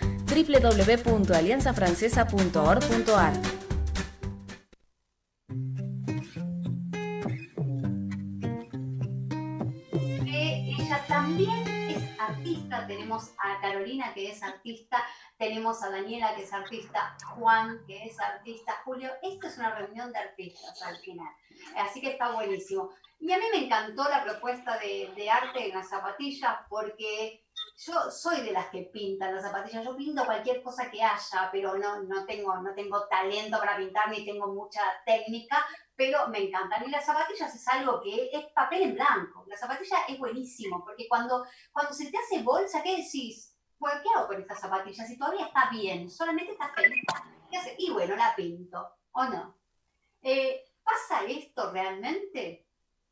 www.alianzafrancesa.org.ar. Ella también es artista. Tenemos a Carolina, que es artista, tenemos a Daniela, que es artista, Juan, que es artista, Julio. Esto es una reunión de artistas al final, así que está buenísimo. Y a mí me encantó la propuesta de arte en las zapatillas, porque yo soy de las que pintan las zapatillas. Yo pinto cualquier cosa que haya, pero no tengo talento para pintar, ni tengo mucha técnica, pero me encantan. Y las zapatillas es algo que es papel en blanco. La zapatilla es buenísimo, porque cuando se te hace bolsa, ¿qué decís? Pues, ¿qué hago con esta zapatilla? Si todavía está bien, solamente está feita. ¿Qué hace? Y bueno, la pinto, ¿o no? ¿Pasa esto realmente?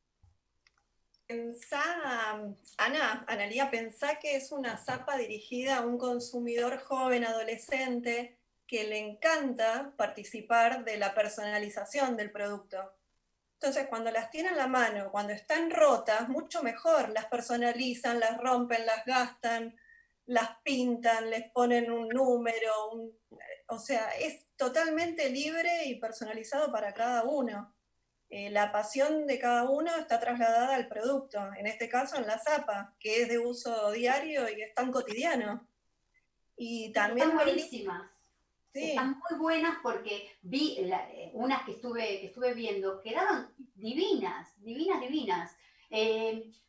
Pensá, Analía, pensá que es una zapa dirigida a un consumidor joven, adolescente, que le encanta participar de la personalización del producto. Entonces, cuando las tienen en la mano, cuando están rotas, mucho mejor, las personalizan, las rompen, las gastan, las pintan, les ponen un número, o sea, es totalmente libre y personalizado para cada uno. La pasión de cada uno está trasladada al producto, en este caso en la zapa, que es de uso diario y es tan cotidiano. Y también están buenísimas. Sí. Están muy buenas, porque vi unas que estuve viendo, quedaron divinas.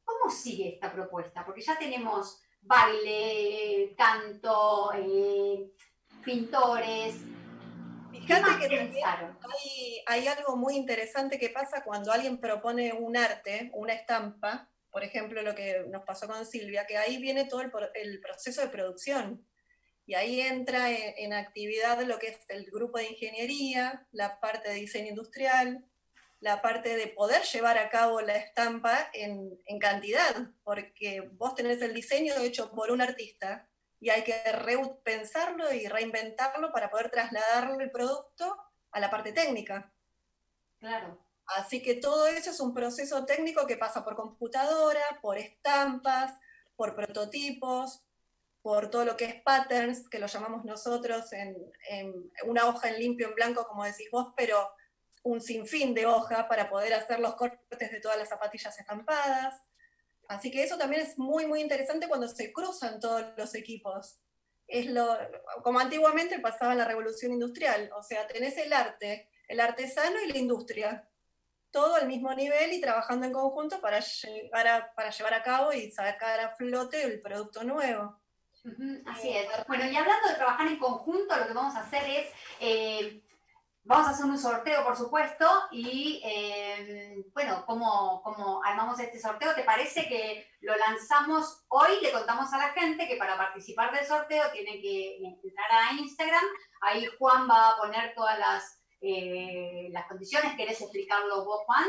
¿Cómo sigue esta propuesta? Porque ya tenemos baile, canto, pintores. Fíjate que también hay algo muy interesante que pasa cuando alguien propone un arte, una estampa, por ejemplo, lo que nos pasó con Silvia, que ahí viene todo el proceso de producción. Y ahí entra en actividad lo que es el grupo de ingeniería, la parte de diseño industrial, la parte de poder llevar a cabo la estampa en cantidad, porque vos tenés el diseño hecho por un artista y hay que repensarlo y reinventarlo para poder trasladarlo el producto a la parte técnica. Claro. Así que todo eso es un proceso técnico que pasa por computadora, por estampas, por prototipos, por todo lo que es patterns, que lo llamamos nosotros en una hoja en limpio, en blanco, como decís vos, pero un sinfín de hoja para poder hacer los cortes de todas las zapatillas estampadas. Así que eso también es muy, muy interesante cuando se cruzan todos los equipos. Como antiguamente pasaba en la Revolución Industrial, o sea, tenés el arte, el artesano y la industria, todo al mismo nivel y trabajando en conjunto para llevar a cabo y sacar a flote el producto nuevo. Así es. Bueno, y hablando de trabajar en conjunto, lo que vamos a hacer es, vamos a hacer un sorteo, por supuesto, y bueno, ¿cómo armamos este sorteo? ¿Te parece que lo lanzamos hoy? Le contamos a la gente que para participar del sorteo tiene que entrar a Instagram, ahí Juan va a poner todas las condiciones. ¿Querés explicarlo vos, Juan?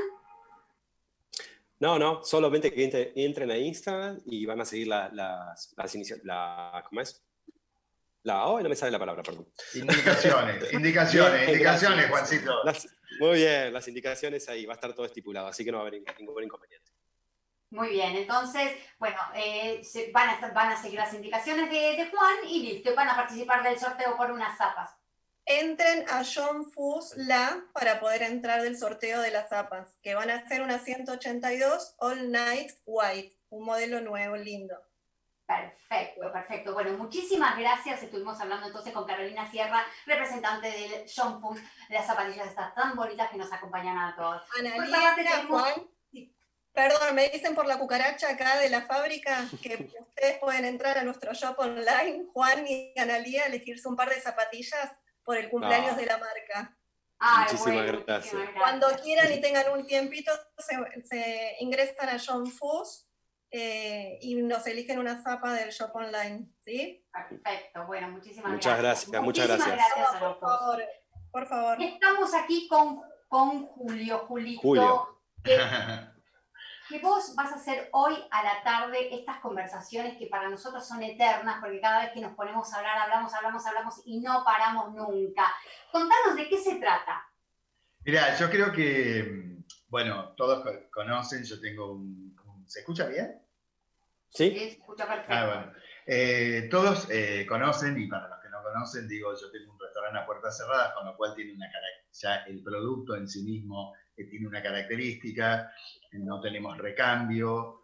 No, solamente que entren a Instagram y van a seguir ¿cómo es? No me sale la palabra, perdón. Indicaciones, Juancito. Muy bien, las indicaciones ahí, va a estar todo estipulado, así que no va a haber ningún inconveniente. Muy bien, entonces, bueno, van a seguir las indicaciones de Juan y listo, van a participar del sorteo por unas zapas. Entren a John Fuss La para poder entrar del sorteo de las zapas, que van a ser unas 182 All Night White, un modelo nuevo, lindo. Perfecto. Bueno, muchísimas gracias. Estuvimos hablando entonces con Carolina Sierra, representante del John Fuss, de las zapatillas estas tan bonitas que nos acompañan a todos. Analía, Juan, perdón, me dicen por la cucaracha acá de la fábrica que ustedes pueden entrar a nuestro shop online, Juan y Analía, elegirse un par de zapatillas por el cumpleaños de la marca. Muchísimas gracias. Cuando quieran y tengan un tiempito, se ingresan a John Fuss y nos eligen una zapa del shop online, ¿sí? Perfecto, bueno, muchísimas gracias. Muchas gracias. Por favor. Estamos aquí con Julito. Que vos vas a hacer hoy a la tarde estas conversaciones que para nosotros son eternas, porque cada vez que nos ponemos a hablar, hablamos y no paramos nunca. Contanos de qué se trata. Mirá, yo creo que, bueno, todos conocen, yo tengo ¿se escucha bien? Sí. Se escucha perfecto. Bueno. Todos conocen, y para los que no conocen, digo, yo tengo un restaurante a puertas cerradas, con lo cual tiene una ya el producto en sí mismo tiene una característica, no tenemos recambio,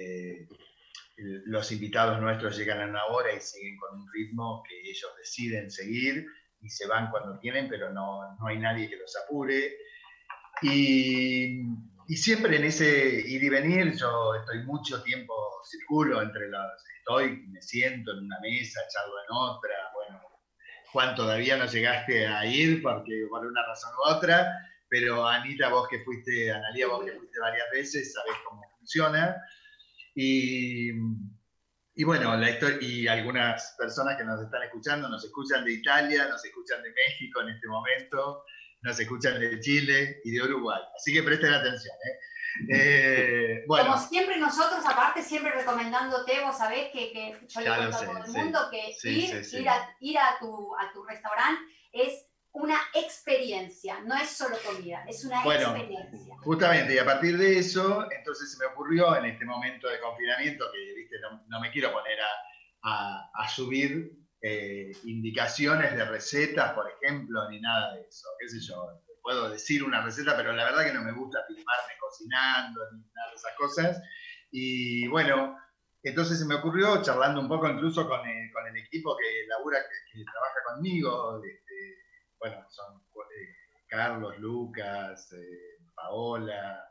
los invitados nuestros llegan a una hora y siguen con un ritmo que ellos deciden seguir y se van cuando quieren, pero no hay nadie que los apure. Y siempre en ese ir y venir, yo estoy mucho tiempo, circulo me siento en una mesa, charlo en otra. Bueno, Juan, todavía no llegaste a ir porque por una razón u otra, pero Anita, Analía, vos que fuiste varias veces, sabés cómo funciona. Y bueno, la historia, y algunas personas que nos están escuchando, nos escuchan de Italia, nos escuchan de México en este momento, nos escuchan de Chile y de Uruguay. Así que presten atención. Bueno. Como siempre nosotros, aparte, siempre recomendándote, vos sabés que yo le cuento a todo el mundo que ir a tu restaurante es una experiencia, no es solo comida, es una experiencia. Justamente, y a partir de eso, entonces se me ocurrió en este momento de confinamiento, que ¿viste? No me quiero poner a subir indicaciones de recetas, por ejemplo, ni nada de eso, qué sé yo. Puedo decir una receta, pero la verdad que no me gusta filmarme cocinando, ni nada de esas cosas. Y bueno, entonces se me ocurrió, charlando un poco incluso con el equipo que trabaja conmigo, bueno, son Carlos, Lucas, Paola,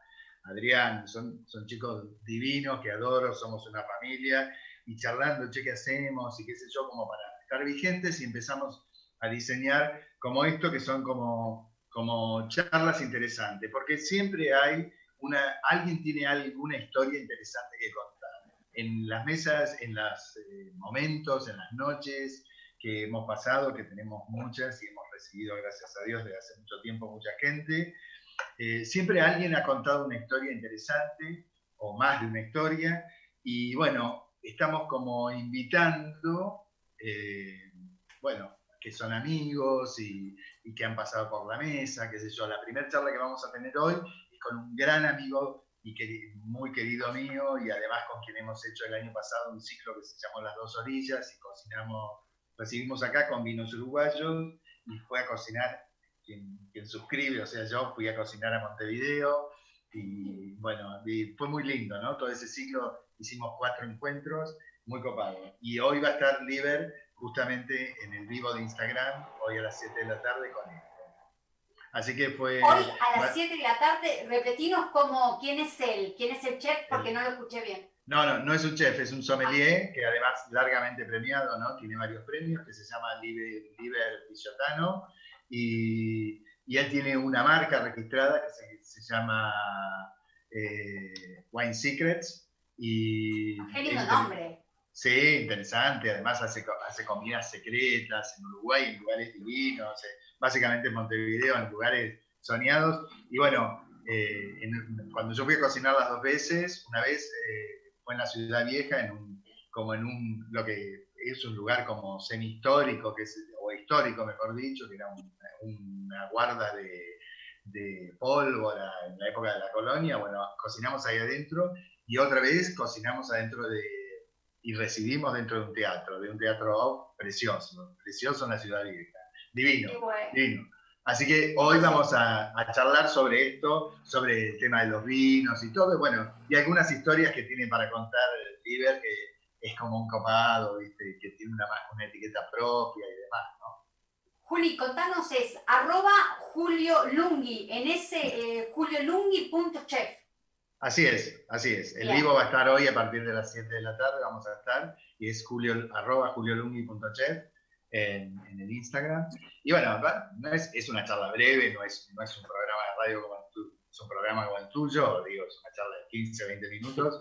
Adrián, son chicos divinos que adoro, somos una familia, y charlando, che, ¿qué hacemos? Y qué sé yo, como para estar vigentes, y empezamos a diseñar como esto, que son como charlas interesantes, porque siempre hay alguien tiene alguna historia interesante que contar. En las mesas, en los momentos, en las noches que hemos pasado, que tenemos muchas y hemos recibido, gracias a Dios, desde hace mucho tiempo mucha gente, siempre alguien ha contado una historia interesante, o más de una historia, y bueno, estamos como invitando, que son amigos y que han pasado por la mesa, qué sé yo. La primera charla que vamos a tener hoy es con un gran amigo y muy querido mío, y además con quien hemos hecho el año pasado un ciclo que se llamó Las Dos Orillas, y recibimos acá con vinos uruguayos, y fue a cocinar quien suscribe, o sea, yo fui a cocinar a Montevideo, y bueno, y fue muy lindo, ¿no? Todo ese ciclo hicimos 4 encuentros, muy copados. Y hoy va a estar Liber justamente en el vivo de Instagram, hoy a las 7 de la tarde con él. Así que fue... Hoy a las 7 de la tarde, repetinos quién es el chef, porque no lo escuché bien. No es un chef, es un sommelier, que además largamente premiado, ¿no? Tiene varios premios, que se llama Liber Pisciotano, y él tiene una marca registrada que se llama Wine Secrets. Y ¡qué lindo nombre! Sí, interesante. Además hace comidas secretas en Uruguay, en lugares divinos, básicamente en Montevideo, en lugares soñados. Y bueno, cuando yo fui a cocinar las 2 veces, una vez fue en la Ciudad Vieja, lo que es un lugar como semi-histórico, o histórico mejor dicho, que era una guarda de pólvora en la época de la colonia. Bueno, cocinamos ahí adentro, y otra vez cocinamos adentro y recibimos dentro de un teatro precioso en la Ciudad Vieja. Divino. Así que hoy vamos a charlar sobre esto, sobre el tema de los vinos y todo, y algunas historias que tiene para contar Liber, que es como un copado, ¿viste? Que tiene una etiqueta propia y demás, ¿no? Juli, contanos, es @JulioLunghi, en ese juliolunghi.chef. Así es. El vivo va a estar hoy a partir de las 7 de la tarde, vamos a estar, y es @juliolunghi.chef en el Instagram. Y bueno, es una charla breve, no es un programa de radio es un programa como el tuyo, digo, es una charla de 15, 20 minutos.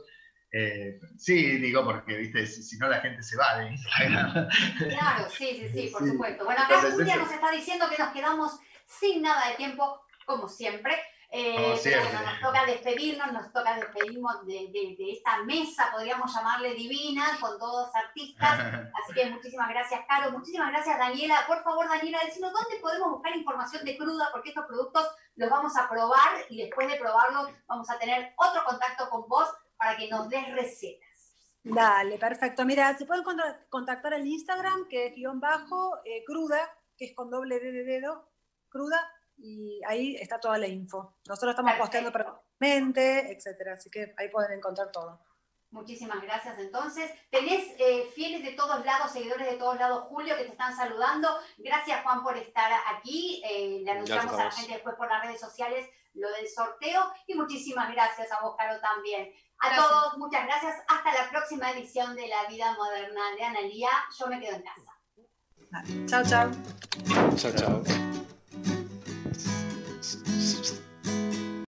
Sí, digo, porque, viste, si no la gente se va de Instagram. Claro, sí, por supuesto. Bueno, acá Julia nos está diciendo que nos quedamos sin nada de tiempo, como siempre. Pero bueno, nos toca despedirnos de esta mesa, podríamos llamarle divina, con todos artistas. Así que muchísimas gracias, Caro. Muchísimas gracias, Daniela. Por favor, Daniela, decinos dónde podemos buscar información de Cruda, porque estos productos los vamos a probar, y después de probarlos vamos a tener otro contacto con vos para que nos des recetas. Dale, perfecto. Mira, se pueden contactar al Instagram, que es _cruda, que es con doble D de dedo, cruda, y ahí está toda la info. Nosotros estamos posteando permanentemente, etcétera, así que ahí pueden encontrar todo. Muchísimas gracias. Entonces, tenés fieles de todos lados, seguidores de todos lados, Julio, que te están saludando. Gracias, Juan, por estar aquí. Le anunciamos a la gente después por las redes sociales lo del sorteo, y muchísimas gracias a vos, Caro, también. Todos, muchas gracias. Hasta la próxima edición de La Vida Moderna de Analía. Yo me quedo en casa. Chao, chao. Chao, chao.